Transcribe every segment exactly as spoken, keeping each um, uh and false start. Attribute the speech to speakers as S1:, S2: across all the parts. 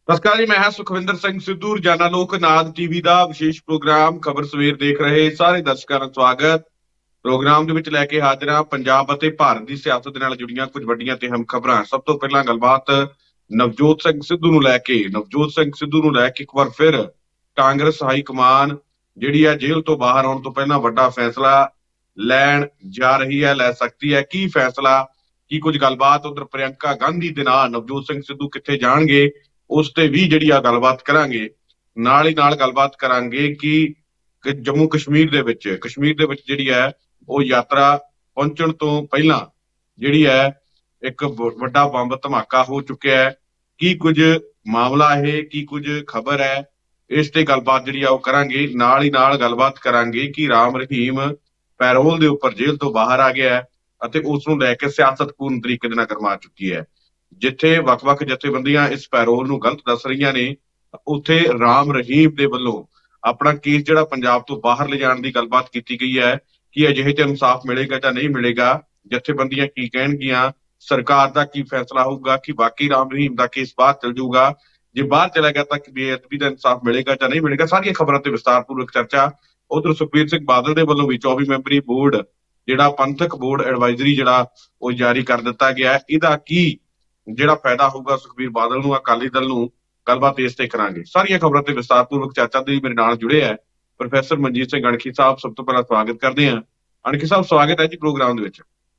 S1: नमस्कार जी, मैं हां सुखविंदर सिंह सिद्धू। ਰੋਜ਼ਾਨਾ ਲੋਕ ਨਾਦ ਟੀਵੀ ਦਾ ਵਿਸ਼ੇਸ਼ ਪ੍ਰੋਗਰਾਮ ਖਬਰ ਸਵੇਰ ਦੇਖ ਰਹੇ ਸਾਰੇ ਦਰਸ਼ਕਾਂ ਦਾ ਸਵਾਗਤ। ਪ੍ਰੋਗਰਾਮ ਦੇ ਵਿੱਚ ਲੈ ਕੇ ਹਾਜ਼ਰ ਹਾਂ ਪੰਜਾਬ ਅਤੇ ਭਾਰਤ ਦੀ ਸਿਆਸਤ ਦੇ ਨਾਲ ਜੁੜੀਆਂ ਕੁਝ ਵੱਡੀਆਂ ਤੇ ਅਹਿਮ ਖਬਰਾਂ। ਸਭ ਤੋਂ ਪਹਿਲਾਂ ਗੱਲਬਾਤ ਨਵਜੋਤ ਸਿੰਘ ਸਿੱਧੂ ਨੂੰ ਲੈ ਕੇ ਨਵਜੋਤ ਸਿੰਘ ਸਿੱਧੂ ਨੂੰ ਲੈ ਕੇ ਇੱਕ ਵਾਰ ਫਿਰ ਕਾਂਗਰਸ ਹਾਈ ਕਮਾਨ ਜਿਹੜੀ ਹੈ ਜੇਲ੍ਹ ਤੋਂ ਬਾਹਰ ਆਉਣ ਤੋਂ ਪਹਿਲਾਂ ਵੱਡਾ ਫੈਸਲਾ ਲੈਣ ਜਾ ਰਹੀ ਹੈ, ਲੈ ਸਕਦੀ ਹੈ। ਕੀ ਫੈਸਲਾ, ਕੀ ਕੁਝ ਗੱਲਬਾਤ। ਉਧਰ ਪ੍ਰਿयंका ਗਾਂਧੀ ਦੇ ਨਾਲ ਨਵਜੋਤ ਸਿੰਘ ਸਿੱਧੂ ਕਿੱਥੇ ਜਾਣਗੇ, ਉਸ ਤੇ ਵੀ ਜਿਹੜੀ ਆ ਗੱਲਬਾਤ ਕਰਾਂਗੇ। ਨਾਲ ਹੀ ਨਾਲ ਗੱਲਬਾਤ ਕਰਾਂਗੇ ਕਿ ਜੰਮੂ ਕਸ਼ਮੀਰ ਦੇ ਵਿੱਚ ਕਸ਼ਮੀਰ ਦੇ ਵਿੱਚ ਜਿਹੜੀ ਹੈ ਉਹ ਯਾਤਰਾ ਪਹੁੰਚਣ ਤੋਂ ਪਹਿਲਾਂ ਜਿਹੜੀ ਹੈ ਇੱਕ ਵੱਡਾ ਬੰਬ ਧਮਾਕਾ ਹੋ ਚੁੱਕਿਆ ਹੈ। ਕੀ ਕੁਝ ਮਾਮਲਾ ਇਹ, ਕੀ ਕੁਝ ਖਬਰ ਹੈ, ਇਸ ਤੇ ਗੱਲਬਾਤ ਜਿਹੜੀ ਆ ਉਹ ਕਰਾਂਗੇ। ਨਾਲ ਹੀ ਨਾਲ ਗੱਲਬਾਤ ਕਰਾਂਗੇ ਕਿ ਰਾਮ ਰਹੀਮ ਪੈਰੋਲ ਦੇ ਉੱਪਰ ਜੇਲ੍ਹ ਤੋਂ ਬਾਹਰ ਆ ਗਿਆ ਹੈ ਅਤੇ ਉਸ ਨੂੰ ਲੈ ਕੇ ਸਿਆਸਤ ਪੂਰਨ ਤਰੀਕੇ ਦੇ ਨਾਲ ਗਰਮਾ ਚੁੱਕੀ ਹੈ। ਜਿੱਥੇ ਵੱਖ-ਵੱਖ ਜਥੇਬੰਦੀਆਂ ਇਸ ਪੈਰੋਲ ਨੂੰ ਗਲਤ ਦੱਸ ਰਹੀਆਂ ਨੇ, ਉੱਥੇ ਰਾਮ ਰਹੀਮ ਦੇ ਵੱਲੋਂ ਆਪਣਾ ਕੇਸ ਜਿਹੜਾ ਪੰਜਾਬ ਤੋਂ ਬਾਹਰ ਲਿਜਾਣ ਦੀ ਗੱਲਬਾਤ ਕੀਤੀ ਗਈ ਹੈ ਕਿ ਅਜਿਹੇ ਚ ਇਨਸਾਫ ਮਿਲੇਗਾ ਜਾਂ ਨਹੀਂ ਮਿਲੇਗਾ। ਜਥੇਬੰਦੀਆਂ ਕੀ ਕਹਿਣਗੀਆਂ, ਸਰਕਾਰ ਦਾ ਕੀ ਫੈਸਲਾ ਹੋਊਗਾ ਕਿ ਬਾਕੀ ਰਾਮ ਰਹੀਮ ਦਾ ਕੇਸ ਬਾਹਰ ਚਲ ਜਾਊਗਾ, ਜੇ ਬਾਹਰ ਚਲਾ ਗਿਆ ਤਾਂ ਬੇਅਦਬੀ ਦਾ ਇਨਸਾਫ ਮਿਲੇਗਾ ਜਾਂ ਨਹੀਂ ਮਿਲੇਗਾ। ਸਾਰੀਆਂ ਖਬਰਾਂ ਤੇ ਵਿਸਤਾਰਪੂਰਵਕ ਚਰਚਾ। ਉਧਰ ਸੁਖਬੀਰ ਸਿੰਘ ਬਾਦਲ ਦੇ ਵੱਲੋਂ ਵੀ ਚੌਵੀ ਮੈਂਬਰੀ ਬੋਰਡ ਜਿਹੜਾ ਪੰਥਕ ਬੋਰਡ ਐਡਵਾਈਜ਼ਰੀ ਜਿਹੜਾ ਉਹ ਜਾਰੀ ਕਰ ਦਿੱਤਾ ਗਿਆ। ਇਹਦਾ ਕੀ ਜਿਹੜਾ ਫਾਇਦਾ ਹੋਊਗਾ ਸੁਖਬੀਰ ਬਾਦਲ ਨੂੰ, ਅਕਾਲੀ ਦਲ ਨੂੰ, ਗੱਲਬਾਤ ਇਸ ਤੇ ਕਰਾਂਗੇ। ਸਾਰੀਆਂ ਖਬਰਾਂ ਤੇ ਵਿਸਤਾਰਪੂਰਵਕ ਚਰਚਾ ਦੇ ਮੇਰੇ ਨਾਲ ਜੁੜੇ ਹੈ ਪ੍ਰੋਫੈਸਰ ਮਨਜੀਤ ਸਿੰਘ ਅਣਖੀ ਸਾਹਿਬ। ਸਭ ਤੋਂ ਪਹਿਲਾਂ ਸਵਾਗਤ ਕਰਦੇ ਹਾਂ ਅਣਖੀ ਸਾਹਿਬ, ਸਵਾਗਤ ਹੈ ਜੀ ਪ੍ਰੋਗਰਾਮ ਦੇ ਵਿੱਚ।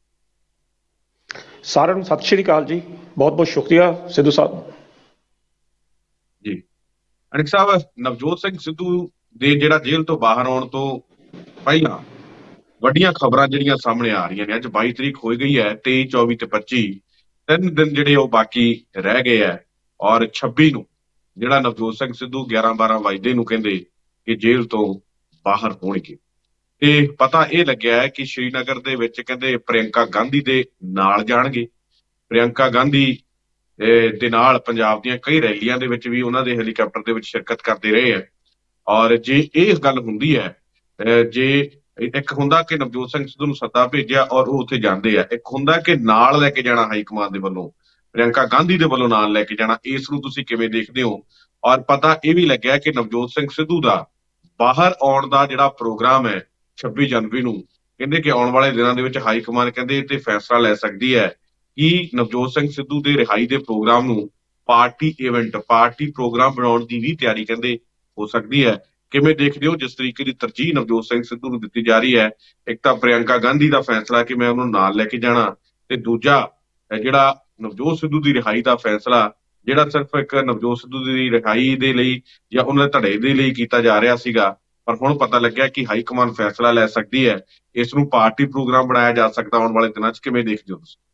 S2: ਸਾਰਿਆਂ ਨੂੰ ਸਤਿ ਸ਼੍ਰੀ ਅਕਾਲ ਜੀ, ਬਹੁਤ ਬਹੁਤ ਸ਼ੁਕਰੀਆ ਸਿੱਧੂ ਸਾਹਿਬ
S1: ਜੀ। ਅਣਖੀ ਸਾਹਿਬ, ਨਵਜੋਤ ਸਿੰਘ ਸਿੱਧੂ ਦੇ ਜਿਹੜਾ ਜੇਲ੍ਹ ਤੋਂ ਬਾਹਰ ਆਉਣ ਤੋਂ ਪਹਿਲਾਂ ਵੱਡੀਆਂ ਖਬਰਾਂ ਜਿਹੜੀਆਂ ਸਾਹਮਣੇ ਆ ਰਹੀਆਂ ਨੇ। ਅੱਜ ਬਾਈ ਤਰੀਕ ਹੋ ਗਈ ਹੈ, ਤੇਈ ਚੌਵੀ ਤੇ ਪੱਚੀ ਤਿੰਨ ਦਿਨ ਜਿਹੜੇ ਉਹ ਬਾਕੀ ਰਹਿ ਗਏ ਹੈ ਔਰ ਛੱਬੀ ਨੂੰ ਜਿਹੜਾ ਨਵਜੋਤ ਸਿੰਘ ਸਿੱਧੂ ਗਿਆਰਾਂ ਬਾਰਾਂ ਵਜੇ ਨੂੰ ਕਹਿੰਦੇ ਕਿ ਜੇਲ੍ਹ ਤੋਂ ਬਾਹਰ ਹੋਣਗੇ। ਤੇ ਪਤਾ ਇਹ ਲੱਗਿਆ ਹੈ ਕਿ ਸ਼੍ਰੀਨਗਰ ਦੇ ਵਿੱਚ ਕਹਿੰਦੇ ਪ੍ਰਿयंका ਗਾਂਧੀ ਦੇ ਨਾਲ ਜਾਣਗੇ। ਪ੍ਰਿयंका ਗਾਂਧੀ ਦੇ ਨਾਲ ਪੰਜਾਬ ਦੀਆਂ ਕਈ ਰੈਲੀਆਂ ਦੇ ਵਿੱਚ ਵੀ ਉਹਨਾਂ ਦੇ ਹੈਲੀਕਾਪਟਰ ਦੇ ਵਿੱਚ ਸ਼ਿਰਕਤ ਕਰਦੇ ਰਹੇ ਹੈ। ਔਰ ਜੇ ਇਹ ਗੱਲ ਹੁੰਦੀ ਹੈ, ਜੇ ਇੱਕ ਹੁੰਦਾ ਕਿ ਨਵਜੋਤ ਸਿੰਘ ਸਿੱਧੂ ਨੂੰ ਸੱਦਾ ਭੇਜਿਆ ਔਰ ਉਹ ਉੱਥੇ ਜਾਂਦੇ ਆ, ਇੱਕ ਹੁੰਦਾ ਕਿ ਨਾਲ ਲੈ ਕੇ ਜਾਣਾ ਹਾਈ ਕਮਾਨ ਦੇ ਵੱਲੋਂ, ਪ੍ਰਿयंका ਗਾਂਧੀ ਦੇ ਵੱਲੋਂ ਨਾਲ ਲੈ ਕੇ ਜਾਣਾ। ਇਸ ਨੂੰ ਤੁਸੀਂ ਕਿਵੇਂ ਦੇਖਦੇ ਹੋ? ਔਰ ਪਤਾ ਇਹ ਵੀ ਲੱਗਿਆ ਕਿ ਨਵਜੋਤ ਸਿੰਘ ਸਿੱਧੂ ਦਾ ਬਾਹਰ ਆਉਣ ਦਾ ਜਿਹੜਾ ਪ੍ਰੋਗਰਾਮ ਹੈ ਛੱਬੀ ਜਨਵਰੀ ਨੂੰ, ਕਹਿੰਦੇ ਕਿ ਆਉਣ ਵਾਲੇ ਦਿਨਾਂ ਦੇ ਵਿੱਚ ਹਾਈ ਕਮਾਨ ਕਹਿੰਦੇ ਤੇ ਫੈਸਲਾ ਲੈ ਸਕਦੀ ਹੈ ਕਿ ਨਵਜੋਤ ਸਿੰਘ ਸਿੱਧੂ ਦੇ ਰਿਹਾਈ ਦੇ ਪ੍ਰੋਗਰਾਮ ਨੂੰ ਪਾਰਟੀ ਇਵੈਂਟ, ਪਾਰਟੀ ਪ੍ਰੋਗਰਾਮ ਬਣਾਉਣ ਦੀ ਵੀ ਤਿਆਰੀ ਕਹਿੰਦੇ ਹੋ ਸਕਦੀ ਹੈ। ਕਿਵੇਂ ਦੇਖਦੇ ਹੋ ਜਿਸ ਤਰੀਕੇ ਦੀ ਤਰਜੀਹ ਨਵਜੋਤ ਸਿੰਘ ਸਿੱਧੂ ਨੂੰ ਦਿੱਤੀ ਜਾ ਰਹੀ ਹੈ? ਇੱਕ ਤਾਂ ਪ੍ਰਿयंका ਗਾਂਧੀ ਦਾ ਫੈਸਲਾ ਕਿ ਮੈਂ ਉਹਨੂੰ ਨਾਲ ਲੈ ਕੇ ਜਾਣਾ, ਤੇ ਦੂਜਾ ਜਿਹੜਾ ਨਵਜੋਤ ਸਿੱਧੂ ਦੀ ਰਿਹਾਈ ਦਾ ਫੈਸਲਾ ਜਿਹੜਾ ਸਿਰਫ ਇੱਕ ਨਵਜੋਤ ਸਿੱਧੂ ਦੀ ਰਿਹਾਈ ਦੇ ਲਈ ਜਾਂ ਉਹਨਾਂ ਦੇ ਧੜੇ ਦੇ ਲਈ ਕੀਤਾ ਜਾ ਰਿਹਾ ਸੀਗਾ, ਪਰ ਹੁਣ ਪਤਾ ਲੱਗਿਆ ਕਿ ਹਾਈ ਕਮਾਨ ਫੈਸਲਾ ਲੈ ਸਕਦੀ ਹੈ। ਇਸ ਨੂੰ ਪਾਰਟੀ ਪ੍ਰੋਗਰਾਮ ਬਣਾਇਆ ਜਾ ਸਕਦਾ ਆਉਣ ਵਾਲੇ ਦਿਨਾਂ 'ਚ। ਕਿਵੇਂ ਦੇਖਦੇ ਹੋ ਤੁਸੀਂ?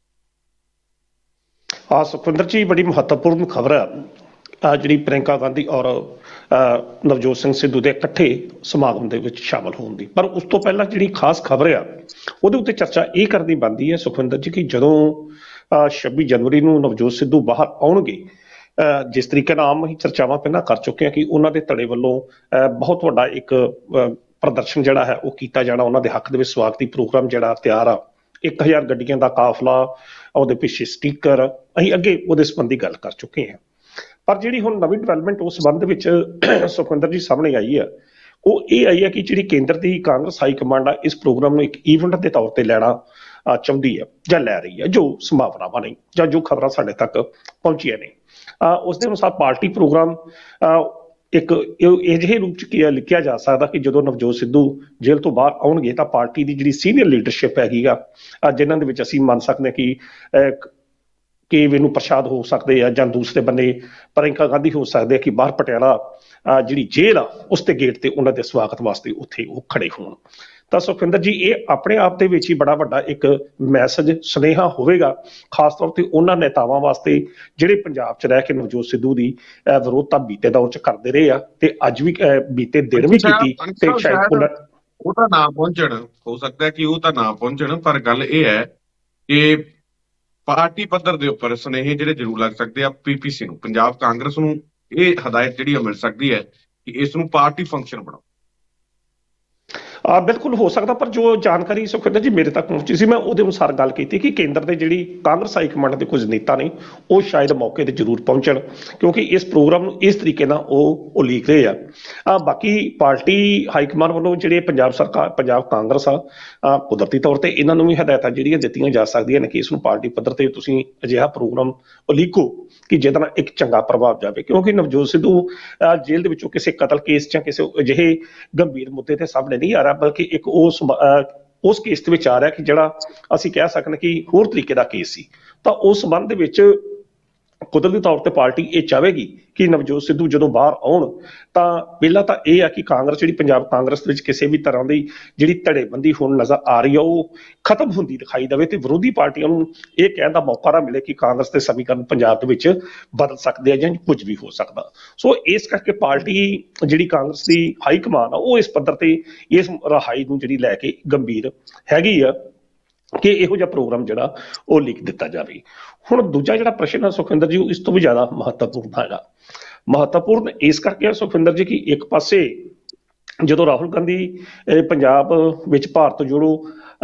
S2: ਹਾਂ ਸੁਖਵਿੰਦਰ ਜੀ, ਬੜੀ ਮਹੱਤਵਪੂਰਨ ਖਬਰ ਹੈ ਜਿਹੜੀ ਪ੍ਰਿयंका ਗਾਂਧੀ ਔਰ ਨਵਜੋਤ ਸਿੰਘ ਸਿੱਧੂ ਦੇ ਇਕੱਠੇ ਸਮਾਗਮ ਦੇ ਵਿੱਚ ਸ਼ਾਮਲ ਹੋਣ ਦੀ। ਪਰ ਉਸ ਤੋਂ ਪਹਿਲਾਂ ਜਿਹੜੀ ਖਾਸ ਖਬਰ ਆ ਉਹਦੇ ਉੱਤੇ ਚਰਚਾ ਇਹ ਕਰਨੀ ਬਣਦੀ ਹੈ ਸੁਖਵਿੰਦਰ ਜੀ ਕਿ ਜਦੋਂ ਛੱਬੀ ਜਨਵਰੀ ਨੂੰ ਨਵਜੋਤ ਸਿੱਧੂ ਬਾਹਰ ਆਉਣਗੇ, ਜਿਸ ਤਰੀਕੇ ਨਾਲ ਆਮ ਅਸੀਂ ਚਰਚਾਵਾਂ ਪਹਿਲਾਂ ਕਰ ਚੁੱਕੇ ਹਾਂ ਕਿ ਉਹਨਾਂ ਦੇ ਧੜੇ ਵੱਲੋਂ ਬਹੁਤ ਵੱਡਾ ਇੱਕ ਪ੍ਰਦਰਸ਼ਨ ਜਿਹੜਾ ਹੈ ਉਹ ਕੀਤਾ ਜਾਣਾ, ਉਹਨਾਂ ਦੇ ਹੱਕ ਦੇ ਵਿੱਚ ਸਵਾਗਤੀ ਪ੍ਰੋਗਰਾਮ ਜਿਹੜਾ ਤਿਆਰ ਆ, ਇੱਕ ਹਜ਼ਾਰ ਗੱਡੀਆਂ ਦਾ ਕਾਫਲਾ, ਉਹਦੇ ਪਿੱਛੇ ਸਟੀਕਰ, ਅਸੀਂ ਅੱਗੇ ਉਹਦੇ ਸੰਬੰਧੀ ਗੱਲ ਕਰ ਚੁੱਕੇ ਹਾਂ। ਪਰ ਜਿਹੜੀ ਹੁਣ ਨਵੀਂ ਡਿਵੈਲਪਮੈਂਟ ਉਸ ਸੰਬੰਧ ਵਿੱਚ ਸੁਖਵਿੰਦਰ ਜੀ ਸਾਹਮਣੇ ਆਈ ਹੈ ਉਹ ਇਹ ਆਈ ਹੈ ਕਿ ਜਿਹੜੀ ਕੇਂਦਰ ਦੀ ਕਾਂਗਰਸ ਹਾਈ ਕਮਾਂਡ ਆ ਇਸ ਪ੍ਰੋਗਰਾਮ ਨੂੰ ਇੱਕ ਈਵੈਂਟ ਦੇ ਤੌਰ ਤੇ ਲੈਣਾ ਚਾਹੁੰਦੀ ਹੈ ਜਾਂ ਲੈ ਰਹੀ ਹੈ, ਜੋ ਸੰਭਾਵਨਾਵਾਂ ਨੇ ਜਾਂ ਜੋ ਖਬਰਾਂ ਸਾਡੇ ਤੱਕ ਪਹੁੰਚੀਆਂ ਨੇ। ਉਸ ਦੇ ਅਨੁਸਾਰ ਪਾਰਟੀ ਪ੍ਰੋਗਰਾਮ ਇੱਕ ਅਜਿਹੇ ਰੂਪ ਚ ਕੀ ਲਿਖਿਆ ਜਾ ਸਕਦਾ ਕਿ ਜਦੋਂ ਨਵਜੋਤ ਸਿੱਧੂ ਜੇਲ੍ਹ ਤੋਂ ਬਾਹਰ ਆਉਣਗੇ ਤਾਂ ਪਾਰਟੀ ਦੀ ਜਿਹੜੀ ਸੀਨੀਅਰ ਲੀਡਰਸ਼ਿਪ ਹੈਗੀ ਆ, ਜਿਨ੍ਹਾਂ ਦੇ ਵਿੱਚ ਅਸੀਂ ਮੰਨ ਸਕਦੇ ਹਾਂ ਕਿ ਕਿ ਵੇਨੂੰ ਪ੍ਰਸ਼ਾਦ ਹੋ ਸਕਦੇ ਆ ਜਾਂ ਦੂਸਰੇ ਬੰਨੇ ਪ੍ਰਿयंका ਗਾਂਧੀ ਹੋ ਸਕਦੇ ਆ ਕਿ ਬਾਹਰ ਪਟਿਆਲਾ ਜਿਹੜੀ ਜੇਲ੍ਹ ਆ ਉਸ ਤੇ ਗੇਟ ਤੇ ਉਹਨਾਂ ਦੇ ਸਵਾਗਤ ਵਾਸਤੇ ਉੱਥੇ ਉਹ ਖੜੇ ਹੋਣ। ਤਾਂ ਸੁਖਵਿੰਦਰ ਜੀ ਇਹ ਆਪਣੇ ਆਪ ਦੇ ਵਿੱਚ ਹੀ ਬੜਾ ਵੱਡਾ ਇੱਕ ਮੈਸੇਜ ਸੁਨੇਹਾ ਹੋਵੇਗਾ, ਖਾਸ ਤੌਰ ਤੇ ਉਹਨਾਂ ਨੇਤਾਵਾਂ ਵਾਸਤੇ ਜਿਹੜੇ ਪੰਜਾਬ 'ਚ ਰਹਿ ਕੇ ਨਵਜੋਤ ਸਿੱਧੂ ਦੀ ਵਿਰੋਧਤਾ ਬੀਤੇ ਦੌਰ 'ਚ ਕਰਦੇ ਰਹੇ ਆ ਤੇ ਅੱਜ ਵੀ ਬੀਤੇ ਦਿਨ ਵੀ ਕੀਤੀ ਤੇ ਸ਼ਾਇਦ
S1: ਉਹ ਤਾਂ ਨਾ ਪਹੁੰਚਣ, ਹੋ ਸਕਦਾ ਕਿ ਉਹ ਤਾਂ ਨਾ ਪਹੁੰਚਣ, ਪਰ ਗੱਲ ਇਹ ਹੈ ਕਿ ਪਾਰਟੀ ਪੱਧਰ ਦੇ ਉੱਪਰ ਸੁਨੇਹੇ ਜਿਹੜੇ ਜ਼ਰੂਰ ਲੱਗ ਸਕਦੇ ਆ ਪੀਪੀਸੀ ਨੂੰ, ਪੰਜਾਬ ਕਾਂਗਰਸ ਨੂੰ ਇਹ ਹਦਾਇਤ ਜਿਹੜੀ ਮਿਲ ਸਕਦੀ ਹੈ ਕਿ ਇਸ ਨੂੰ ਪਾਰਟੀ ਫੰਕਸ਼ਨ ਬਣਾਓ।
S2: ਆ ਬਿਲਕੁਲ ਹੋ ਸਕਦਾ, ਪਰ ਜੋ ਜਾਣਕਾਰੀ ਸੁਖਵਿੰਦਰ ਜੀ ਮੇਰੇ ਤੱਕ ਪਹੁੰਚੀ ਸੀ, ਮੈਂ ਉਹਦੇ ਅਨੁਸਾਰ ਗੱਲ ਕੀਤੀ ਕਿ ਕੇਂਦਰ ਦੇ ਜਿਹੜੀ ਕਾਂਗਰਸ ਹਾਈ ਕਮਾਂਡ ਦੇ ਕੁਝ ਨੇਤਾ ਨੇ ਉਹ ਸ਼ਾਇਦ ਮੌਕੇ ਤੇ ਜ਼ਰੂਰ ਪਹੁੰਚਣ, ਕਿਉਂਕਿ ਇਸ ਪ੍ਰੋਗਰਾਮ ਨੂੰ ਇਸ ਤਰੀਕੇ ਨਾਲ ਉਹ ਉਲੀਕ ਰਹੇ ਆ। ਆ ਬਾਕੀ ਪਾਰਟੀ ਹਾਈ ਕਮਾਂਡ ਵੱਲੋਂ ਜਿਹੜੇ ਪੰਜਾਬ ਸਰਕਾਰ ਪੰਜਾਬ ਕਾਂਗਰਸ ਆ, ਆ ਕੁਦਰਤੀ ਤੌਰ ਤੇ ਇਹਨਾਂ ਨੂੰ ਵੀ ਹਦਾਇਤਾਂ ਜਿਹੜੀਆਂ ਦਿੱਤੀਆਂ ਜਾ ਸਕਦੀਆਂ ਨੇ ਕਿ ਇਸ ਨੂੰ ਪਾਰਟੀ ਪੱਧਰ ਤੇ ਤੁਸੀਂ ਅਜਿਹਾ ਪ੍ਰੋਗਰਾਮ ਉਲੀਕੋ ਕਿ ਜਿਹਦੇ ਨਾਲ ਇੱਕ ਚੰਗਾ ਪ੍ਰਭਾਵ ਜਾਵੇ, ਕਿਉਂਕਿ ਨਵਜੋਤ ਸਿੱਧੂ ਜੇਲ੍ਹ ਦੇ ਵਿੱਚੋਂ ਕਿਸੇ ਕਤਲ ਕੇਸ ਜਾਂ ਕਿਸੇ ਅਜਿਹੇ ਗੰਭੀਰ ਮੁੱਦੇ ਤੇ ਸਾਹਮਣੇ ਨਹੀਂ ਆ ਰਿਹਾ, ਬਲਕਿ ਇੱਕ ਉਸ ਉਸ ਕੇਸ ਦੇ ਵਿੱਚ ਆ ਰਿਹਾ ਕਿ ਜਿਹੜਾ ਅਸੀਂ ਕਹਿ ਸਕਦੇ ਕਿ ਹੋਰ ਤਰੀਕੇ ਦਾ ਕੇਸ ਸੀ। ਤਾਂ ਉਸ ਸੰਬੰਧ ਦੇ ਵਿੱਚ ਕੁਦਰਤੀ ਤੌਰ ਤੇ ਪਾਰਟੀ ਇਹ ਚਾਹੇਗੀ ਕਿ ਨਵਜੋਤ ਸਿੱਧੂ ਜਦੋਂ ਬਾਹਰ ਆਉਣ ਤਾਂ ਪਹਿਲਾਂ ਤਾਂ ਇਹ ਆ ਕਿ ਕਾਂਗਰਸ ਜਿਹੜੀ ਪੰਜਾਬ ਕਾਂਗਰਸ ਵਿੱਚ ਕਿਸੇ ਵੀ ਤਰ੍ਹਾਂ ਦੀ ਜਿਹੜੀ ਧੜੇਬੰਦੀ ਹੁਣ ਨਜ਼ਰ ਆ ਰਹੀ ਆ ਉਹ ਖਤਮ ਹੁੰਦੀ ਦਿਖਾਈ ਦੇਵੇ ਤੇ ਵਿਰੋਧੀ ਪਾਰਟੀਆਂ ਨੂੰ ਇਹ ਕਹਿਣ ਦਾ ਮੌਕਾ ਨਾ ਮਿਲੇ ਕਿ ਕਾਂਗਰਸ ਦੇ ਸਮੀਕਰਨ ਪੰਜਾਬ ਦੇ ਵਿੱਚ ਬਦਲ ਸਕਦੇ ਆ ਜਾਂ ਕੁਝ ਵੀ ਹੋ ਸਕਦਾ। ਸੋ ਇਸ ਕਰਕੇ ਪਾਰਟੀ ਜਿਹੜੀ ਕਾਂਗਰਸ ਦੀ ਹਾਈ ਕਮਾਨ ਆ ਉਹ ਇਸ ਪੱਧਰ ਤੇ ਇਸ ਰਿਹਾਈ ਨੂੰ ਜਿਹੜੀ ਲੈ ਕੇ ਗੰਭੀਰ ਹੈਗੀ ਆ ਕਿ ਇਹੋ ਜਿਹਾ ਪ੍ਰੋਗਰਾਮ ਜਿਹੜਾ ਉਹ ਲਿਖ ਦਿੱਤਾ ਜਾਵੇ। ਹੁਣ ਦੂਜਾ ਜਿਹੜਾ ਪ੍ਰਸ਼ਨ ਹੈ ਸੁਖਵਿੰਦਰ ਜੀ, ਇਸ ਤੋਂ ਵੀ ਜ਼ਿਆਦਾ ਮਹੱਤਵਪੂਰਨ ਹੈਗਾ। ਮਹੱਤਵਪੂਰਨ ਇਸ ਕਰਕੇ ਸੁਖਵਿੰਦਰ ਜੀ ਕਿ ਇੱਕ ਪਾਸੇ ਜਦੋਂ ਰਾਹੁਲ ਗਾਂਧੀ ਪੰਜਾਬ ਵਿੱਚ ਭਾਰਤ ਜੋੜੋ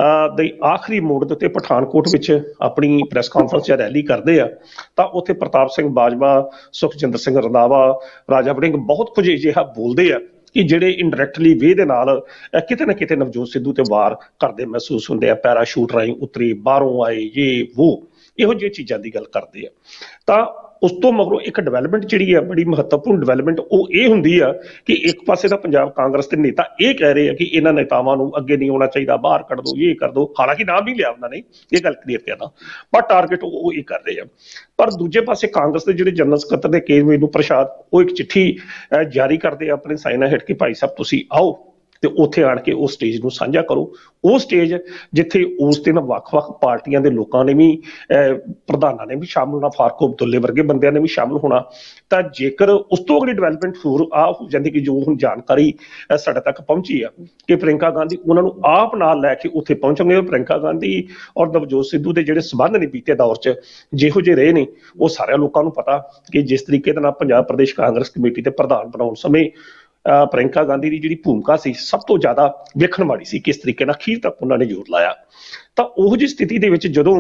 S2: ਦੇ ਆਖਰੀ ਮੋੜ ਦੇ ਉੱਤੇ ਪਠਾਨਕੋਟ ਵਿੱਚ ਆਪਣੀ ਪ੍ਰੈਸ ਕਾਨਫਰੰਸ ਜਾਂ ਰੈਲੀ ਕਰਦੇ ਆ ਤਾਂ ਉੱਥੇ ਪ੍ਰਤਾਪ ਸਿੰਘ ਬਾਜਵਾ, ਸੁਖਜਿੰਦਰ ਸਿੰਘ ਰੰਧਾਵਾ, ਰਾਜਾ ਵੜਿੰਗ ਬਹੁਤ ਕੁਝ ਅਜਿਹਾ ਬੋਲਦੇ ਆ ਕਿ ਜਿਹੜੇ ਇੰਡਾਇਰੈਕਟਲੀ ਵੇ ਦੇ ਨਾਲ ਕਿਤੇ ਨਾ ਕਿਤੇ ਨਵਜੋਤ ਸਿੱਧੂ ਤੇ ਵਾਰ ਕਰਦੇ ਮਹਿਸੂਸ ਹੁੰਦੇ ਆ। ਪੈਰਾਸ਼ੂਟ ਰਾਹੀਂ ਉਤਰੇ, ਬਾਹਰੋਂ ਆਏ, ਇਹ ਵੋ ਇਹੋ ਜਿਹੀ ਚੀਜ਼ਾਂ ਦੀ ਗੱਲ ਕਰਦੇ ਆ। ਤਾਂ ਉਸ ਤੋਂ ਮਗਰੋਂ ਇੱਕ ਡਿਵੈਲਪਮੈਂਟ ਜਿਹੜੀ ਆ ਬੜੀ ਮਹੱਤਵਪੂਰਨ ਡਿਵੈਲਪਮੈਂਟ ਉਹ ਇਹ ਹੁੰਦੀ ਆ ਕਿ ਇੱਕ ਪਾਸੇ ਦਾ ਪੰਜਾਬ ਕਾਂਗਰਸ ਦੇ ਨੇਤਾ ਇਹ ਕਹਿ ਰਹੇ ਆ ਕਿ ਇਹਨਾਂ ਨੇਤਾਵਾਂ ਨੂੰ ਅੱਗੇ ਨਹੀਂ ਆਉਣਾ ਚਾਹੀਦਾ, ਬਾਹਰ ਕੱਢ ਦਿਓ, ਇਹ ਕਰ ਦਿਓ। ਹਾਲਾਂਕਿ ਨਾਮ ਨਹੀਂ ਲਿਆ ਉਹਨਾਂ ਨੇ, ਇਹ ਗੱਲ ਕਲੀਅਰ ਕਰਦਾ, ਪਰ ਟਾਰਗੇਟ ਉਹ ਇਹ ਕਰ ਰਹੇ ਆ। ਪਰ ਦੂਜੇ ਪਾਸੇ ਕਾਂਗਰਸ ਦੇ ਜਿਹੜੇ ਜਨਰਲ ਸਕੱਤਰ ਨੇ ਕੇ ਮੈਨੂੰ ਪ੍ਰਸ਼ਾਦ ਉਹ ਇੱਕ ਚਿੱਠੀ ਜਾਰੀ ਕਰਦੇ ਆ ਆਪਣੇ ਸਾਈਨਾਂ ਹੇਠ ਕੇ ਭਾਈ ਸਾਹਿਬ ਤੁਸੀਂ ਆਓ ਤੇ ਉੱਥੇ ਆਣ ਕੇ ਉਹ ਸਟੇਜ ਨੂੰ ਸਾਂਝਾ ਕਰੋ। ਉਹ ਸਟੇਜ ਜਿੱਥੇ ਉਸ ਦਿਨ ਵੱਖ-ਵੱਖ ਪਾਰਟੀਆਂ ਦੇ ਲੋਕਾਂ ਨੇ ਵੀ ਪ੍ਰਧਾਨਾਂ ਨੇ ਵੀ ਸ਼ਾਮਲ ਹੋਣਾ, ਫਾਰੂਕ ਅਬਦੁੱਲੇ ਵਰਗੇ ਬੰਦਿਆਂ ਨੇ ਵੀ ਸ਼ਾਮਲ ਹੋਣਾ। ਤਾਂ ਜੇਕਰ ਉਸ ਤੋਂ ਅਗਲੀ ਡਿਵੈਲਪਮੈਂਟ ਹੋਰ ਆ ਹੋ ਜਾਂਦੀ ਕਿ ਜੋ ਹੁਣ ਜਾਣਕਾਰੀ ਸਾਡੇ ਤੱਕ ਪਹੁੰਚੀ ਆ ਕਿ ਪ੍ਰਿੰਕਾ ਗਾਂਧੀ ਉਹਨਾਂ ਨੂੰ ਆਪ ਨਾਲ ਲੈ ਕੇ ਉੱਥੇ ਪਹੁੰਚਣਗੇ। ਪ੍ਰਿੰਕਾ ਗਾਂਧੀ ਔਰ ਨਵਜੋਤ ਸਿੱਧੂ ਦੇ ਜਿਹੜੇ ਸਬੰਧ ਨੇ ਬੀਤੇ ਦੌਰ 'ਚ ਜਿਹੋ ਜਿਹੇ ਰਹੇ ਨੇ ਉਹ ਸਾਰਿਆਂ ਲੋਕਾਂ ਨੂੰ ਪਤਾ ਕਿ ਜਿਸ ਤਰੀਕੇ ਦੇ ਨਾਲ ਪੰਜਾਬ ਪ੍ਰਦੇਸ਼ ਕਾਂਗਰਸ ਕਮੇਟੀ ਦੇ ਪ੍ਰਧਾਨ ਬਣਾਉਣ ਸਮੇਂ ਪ੍ਰਿੰਕਾ ਗਾਂਧੀ ਦੀ ਜਿਹੜੀ ਭੂਮਿਕਾ ਸੀ ਸਭ ਤੋਂ ਜ਼ਿਆਦਾ ਵੇਖਣ ਵਾਲੀ ਸੀ, ਕਿਸ ਤਰੀਕੇ ਨਾਲ ਅਖੀਰ ਤੱਕ ਉਹਨਾਂ ਨੇ ਜ਼ੋਰ ਲਾਇਆ। ਤਾਂ ਉਹੋ ਜਿਹੀ ਸਥਿਤੀ ਦੇ ਵਿੱਚ ਜਦੋਂ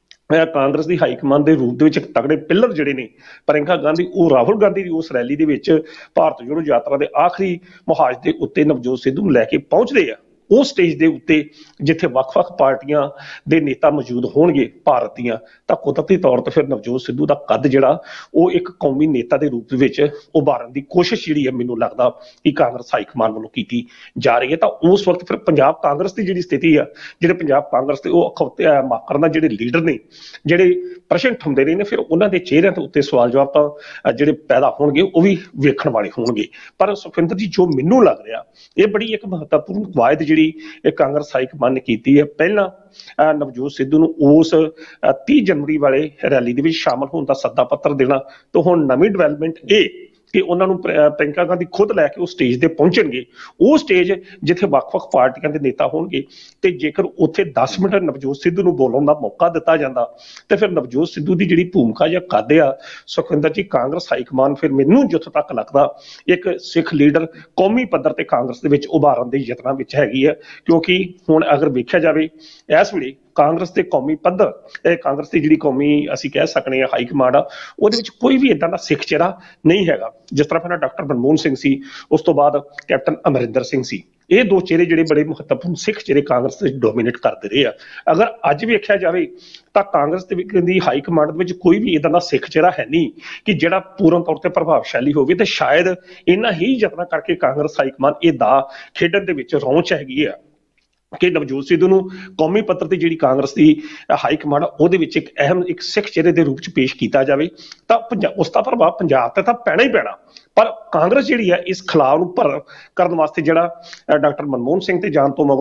S2: ਕਾਂਗਰਸ ਦੀ ਹਾਈ ਕਮਾਨ ਦੇ ਰੂਪ ਦੇ ਵਿੱਚ ਇੱਕ ਤਗੜੇ ਪਿੱਲਰ ਜਿਹੜੇ ਨੇ ਪ੍ਰਿੰਕਾ ਗਾਂਧੀ, ਉਹ ਰਾਹੁਲ ਗਾਂਧੀ ਦੀ ਉਸ ਰੈਲੀ ਦੇ ਵਿੱਚ ਭਾਰਤ ਜੋੜੋ ਯਾਤਰਾ ਦੇ ਆਖਰੀ ਮੁਹਾਜ਼ ਦੇ ਉੱਤੇ ਨਵਜੋਤ ਸਿੱਧੂ ਨੂੰ ਲੈ ਕੇ ਪਹੁੰਚਦੇ ਆ ਉਸ ਸਟੇਜ ਦੇ ਉੱਤੇ ਜਿੱਥੇ ਵੱਖ-ਵੱਖ ਪਾਰਟੀਆਂ ਦੇ ਨੇਤਾ ਮੌਜੂਦ ਹੋਣਗੇ ਭਾਰਤ ਦੀਆਂ, ਤਾਂ ਕੁਦਰਤੀ ਤੌਰ ਤੇ ਫਿਰ ਨਵਜੋਤ ਸਿੱਧੂ ਦਾ ਕੱਦ ਜਿਹੜਾ ਉਹ ਇੱਕ ਕੌਮੀ ਨੇਤਾ ਦੇ ਰੂਪ ਵਿੱਚ ਉਭਾਰਨ ਦੀ ਕੋਸ਼ਿਸ਼ ਜਿਹੜੀ ਹੈ ਮੈਨੂੰ ਲੱਗਦਾ ਕਿ ਕਾਂਗਰਸ ਹਾਈ ਕਮਾਨ ਵੱਲੋਂ ਕੀਤੀ ਜਾ ਰਹੀ ਹੈ। ਤਾਂ ਉਸ ਵਕਤ ਫਿਰ ਪੰਜਾਬ ਕਾਂਗਰਸ ਦੀ ਜਿਹੜੀ ਸਥਿਤੀ ਆ, ਜਿਹੜੇ ਪੰਜਾਬ ਕਾਂਗਰਸ ਦੇ ਉਹ ਅਖੌਤੇ ਮਾਕਰ ਦਾ ਜਿਹੜੇ ਲੀਡਰ ਨੇ, ਜਿਹੜੇ ਪ੍ਰਸ਼ਨ ਠਾਉਂਦੇ ਰਹੇ ਨੇ, ਫਿਰ ਉਹਨਾਂ ਦੇ ਚਿਹਰਿਆਂ ਦੇ ਉੱਤੇ ਸਵਾਲ ਜਵਾਬ ਤਾਂ ਜਿਹੜੇ ਪੈਦਾ ਹੋਣਗੇ ਉਹ ਵੀ ਵੇਖਣ ਵਾਲੇ ਹੋਣਗੇ। ਪਰ ਸੁਖਵਿੰਦਰ ਜੀ ਜੋ ਮੈਨੂੰ ਲੱਗ ਰਿਹਾ ਇਹ ਬੜੀ ਇੱਕ ਮਹੱਤਵਪੂਰਨ ਕਵਾਇਦ ਜਿਹੜੀ ਇਹ ਕਾਂਗਰਸ ਹਾਈ ਕਮਾਨ ਨੇ ਕੀਤੀ ਹੈ। ਪਹਿਲਾਂ ਨਵਜੋਤ ਸਿੱਧੂ ਨੂੰ ਉਸ ਤੀਹ ਜਨਵਰੀ ਵਾਲੇ ਰੈਲੀ ਦੇ ਵਿੱਚ ਸ਼ਾਮਲ ਹੋਣ ਦਾ ਸੱਦਾ ਪੱਤਰ ਦੇਣਾ, ਤੇ ਹੁਣ ਨਵੀਂ ਡਿਵੈਲਪਮੈਂਟ ਇਹ ਕਿ ਉਹਨਾਂ ਨੂੰ ਪ੍ਰਿੰਕਾ ਗਾਂਧੀ ਖੁਦ ਲੈ ਕੇ ਉਹ ਸਟੇਜ ਤੇ ਪਹੁੰਚਣਗੇ, ਉਹ ਸਟੇਜ ਜਿੱਥੇ ਵੱਖ-ਵੱਖ ਪਾਰਟੀਆਂ ਦੇ ਨੇਤਾ ਹੋਣਗੇ। ਤੇ ਜੇਕਰ ਉੱਥੇ ਦਸ ਮਿੰਟ ਨਵਜੋਤ ਸਿੱਧੂ ਨੂੰ ਬੋਲਣ ਦਾ ਮੌਕਾ ਦਿੱਤਾ ਜਾਂਦਾ ਤੇ ਫਿਰ ਨਵਜੋਤ ਸਿੱਧੂ ਦੀ ਜਿਹੜੀ ਭੂਮਿਕਾ ਜਾਂ ਕੱਦ ਆ ਸੁਖਵਿੰਦਰ ਜੀ, ਕਾਂਗਰਸ ਹਾਈ ਕਮਾਨ ਫਿਰ ਮੈਨੂੰ ਜਿੱਥੋਂ ਤੱਕ ਲੱਗਦਾ ਇੱਕ ਸਿੱਖ ਲੀਡਰ ਕੌਮੀ ਪੱਧਰ ਤੇ ਕਾਂਗਰਸ ਦੇ ਵਿੱਚ ਉਭਾਰਨ ਦੇ ਯਤਨਾਂ ਵਿੱਚ ਹੈਗੀ ਹੈ। ਕਿਉਂਕਿ ਹੁਣ ਅਗਰ ਵੇਖਿਆ ਜਾਵੇ ਇਸ ਵੇਲੇ ਕਾਂਗਰਸ ਦੇ ਕੌਮੀ ਪੱਧਰ, ਇਹ ਕਾਂਗਰਸ ਦੀ ਜਿਹੜੀ ਕੌਮੀ ਅਸੀਂ ਕਹਿ ਸਕਦੇ ਹਾਂ ਹਾਈ ਕਮਾਂਡ ਆ, ਉਹਦੇ ਵਿੱਚ ਕੋਈ ਵੀ ਏਦਾਂ ਦਾ ਸਿੱਖ ਚਿਹਰਾ ਨਹੀਂ ਹੈਗਾ। ਜਿਸ ਤਰ੍ਹਾਂ ਪਹਿਲਾਂ ਡਾਕਟਰ ਮਨਮੋਹਨ ਸਿੰਘ ਸੀ, ਉਸ ਤੋਂ ਬਾਅਦ ਕੈਪਟਨ ਅਮਰਿੰਦਰ ਸਿੰਘ ਸੀ। ਇਹ ਦੋ ਚਿਹਰੇ ਜਿਹੜੇ ਬੜੇ ਮਹੱਤਵਪੂਰਨ ਸਿੱਖ ਚਿਹਰੇ ਕਾਂਗਰਸ ਦੇ ਡੋਮੀਨੇਟ ਕਰਦੇ ਰਹੇ ਆ। ਅਗਰ ਅੱਜ ਵੇਖਿਆ ਜਾਵੇ ਤਾਂ ਕਾਂਗਰਸ ਦੇ ਦੀ ਹਾਈ ਕਮਾਂਡ ਦੇ ਵਿੱਚ ਕੋਈ ਵੀ ਏਦਾਂ ਦਾ ਸਿੱਖ ਚਿਹਰਾ ਹੈ ਨਹੀਂ ਕਿ ਜਿਹੜਾ ਪੂਰਨ ਤੌਰ ਤੇ ਪ੍ਰਭਾਵਸ਼ਾਲੀ ਹੋਵੇ। ਤੇ ਸ਼ਾਇਦ ਇਹਨਾਂ ਹੀ ਯਤਨਾਂ ਕਰਕੇ ਕਾਂਗਰਸ ਹਾਈ ਕਮਾਂਡ ਇਹ ਦਾ ਖੇਡਣ ਦੇ ਵਿੱਚ ਰੌਂਚ ਹੈਗੀ ਆ ਕਿ ਨਵਜੋਤ ਸਿੱਧੂ ਨੂੰ ਕੌਮੀ ਪੱਧਰ ਤੇ ਜਿਹੜੀ ਕਾਂਗਰਸ ਦੀ ਹਾਈ ਕਮਾਂਡ ਉਹਦੇ ਵਿੱਚ ਇੱਕ ਅਹਿਮ ਇੱਕ ਸਿੱਖ ਚਿਹਰੇ ਦੇ ਰੂਪ ਚ ਪੇਸ਼ ਕੀਤਾ ਜਾਵੇ ਤਾਂ ਉਸ ਦਾ ਪ੍ਰਭਾਵ ਪੰਜਾਬ ਤੇ ਤਾਂ ਪੈਣਾ ਹੀ ਪੈਣਾ। ਪਰ ਕਾਂਗਰਸ ਜਿਹੜੀ ਹੈ ਇਸ ਖਿਲਾਫ ਨੂੰ ਭਰ ਕਰਨ ਵਾਸਤੇ ਜਿਹੜਾ ਡਾਕਟਰ ਮਨਮੋਹਨ ਸਿੰਘ ਤੇ ਜਾਣ ਤੋਂ ਮਗਰੋਂ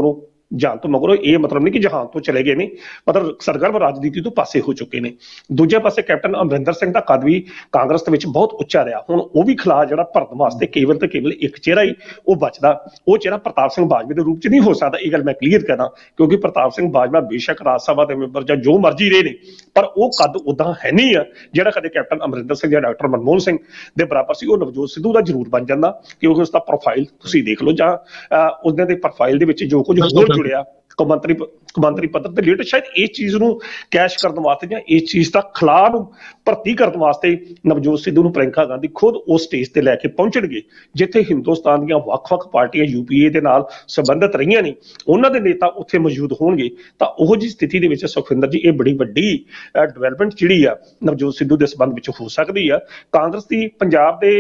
S2: ਜਾਣ ਤੋਂ ਮਗਰੋਂ ਇਹ ਮਤਲਬ ਨਹੀਂ ਕਿ ਜਹਾਨ ਤੋਂ ਚਲੇ ਗਏ ਨੇ, ਮਤਲਬ ਸਰਗਰਮ ਰਾਜਨੀਤੀ ਤੋਂ ਪਾਸੇ ਹੋ ਚੁੱਕੇ ਨੇ। ਦੂਜੇ ਪਾਸੇ ਕੈਪਟਨ ਅਮਰਿੰਦਰ ਸਿੰਘ ਦਾ ਕੱਦ ਵੀ ਕਾਂਗਰਸ ਦੇ ਵਿੱਚ ਬਹੁਤ ਉੱਚਾ ਰਿਹਾ। ਹੁਣ ਉਹ ਵੀ ਖਿਲਾ ਜਿਹੜਾ ਭਰਨ ਵਾਸਤੇ ਕੇਵਲ ਤੇ ਕੇਵਲ ਇੱਕ ਚਿਹਰਾ ਹੀ ਉਹ ਬਚਦਾ, ਉਹ ਚਿਹਰਾ ਪ੍ਰਤਾਪ ਸਿੰਘ ਬਾਜਵੇ ਦੇ ਰੂਪ ਚ ਨਹੀਂ ਹੋ ਸਕਦਾ। ਇਹ ਗੱਲ ਮੈਂ ਕਲੀਅਰ ਕਰਾਂ, ਕਿਉਂਕਿ ਪ੍ਰਤਾਪ ਸਿੰਘ ਬਾਜਵਾ ਬੇਸ਼ੱਕ ਰਾਜ ਸਭਾ ਦੇ ਮੈਂਬਰ ਜਾਂ ਜੋ ਮਰਜ਼ੀ ਰਹੇ ਨੇ, ਪਰ ਉਹ ਕੱਦ ਉਦਾਂ ਹੈ ਨਹੀਂ ਆ ਜਿਹੜਾ ਕਦੇ ਕੈਪਟਨ ਅਮਰਿੰਦਰ ਸਿੰਘ ਜਾਂ ਡਾਕਟਰ ਮਨਮੋਹਨ ਸਿੰਘ ਦੇ ਬਰਾਬਰ ਸੀ। ਉਹ ਨਵਜੋਤ ਸਿੱਧੂ ਦਾ ਜ਼ਰੂਰ ਬਣ ਜਾਂਦਾ, ਕਿਉਂਕਿ ਉਸਦਾ ਪ੍ਰੋਫਾਈਲ ਤੁਸੀਂ ਦੇਖ ਲਓ, ਜਾਂ ਉਹਨਾਂ ਦੇ ਪ੍ਰੋਫਾਈਲ ਦੇ ਵਿੱਚ ਜੋ ਕੁਝ ਹੋਰ ਜੁੜਿਆ ਕੌਮਾਂਤਰੀ ਕੌਮਾਂਤਰੀ ਪੱਧਰ ਤੇ ਲੀਡਰ, ਸ਼ਾਇਦ ਇਸ ਚੀਜ਼ ਨੂੰ ਕੈਸ਼ ਕਰਨ ਵਾਸਤੇ ਜਾਂ ਇਸ ਚੀਜ਼ ਦਾ ਖਿਲਾਫ ਨੂੰ ਭਰਤੀ ਕਰਨ ਵਾਸਤੇ ਨਵਜੋਤ ਸਿੱਧੂ ਨੂੰ ਪ੍ਰਿਅੰਕਾ ਗਾਂਧੀ ਖੁਦ ਉਸ ਸਟੇਜ ਤੇ ਲੈ ਕੇ ਪਹੁੰਚਣਗੇ ਜਿੱਥੇ ਹਿੰਦੁਸਤਾਨ ਦੀਆਂ ਵੱਖ-ਵੱਖ ਪਾਰਟੀਆਂ ਯੂਪੀਏ ਦੇ ਨਾਲ ਸੰਬੰਧਿਤ ਰਹੀਆਂ ਨੇ, ਉਹਨਾਂ ਦੇ ਨੇਤਾ ਉੱਥੇ ਮੌਜੂਦ ਹੋਣਗੇ। ਤਾਂ ਉਹੋ ਜਿਹੀ ਸਥਿਤੀ ਦੇ ਵਿੱਚ ਸੁਖਵਿੰਦਰ ਜੀ ਇਹ ਬੜੀ ਵੱਡੀ ਡਿਵੈਲਪਮੈਂਟ ਜਿਹੜੀ ਆ ਨਵਜੋਤ ਸਿੱਧੂ ਦੇ ਸੰਬੰਧ ਵਿੱਚ ਹੋ ਸਕਦੀ ਆ। ਕਾਂਗਰਸ ਦੀ ਪੰਜਾਬ ਦੇ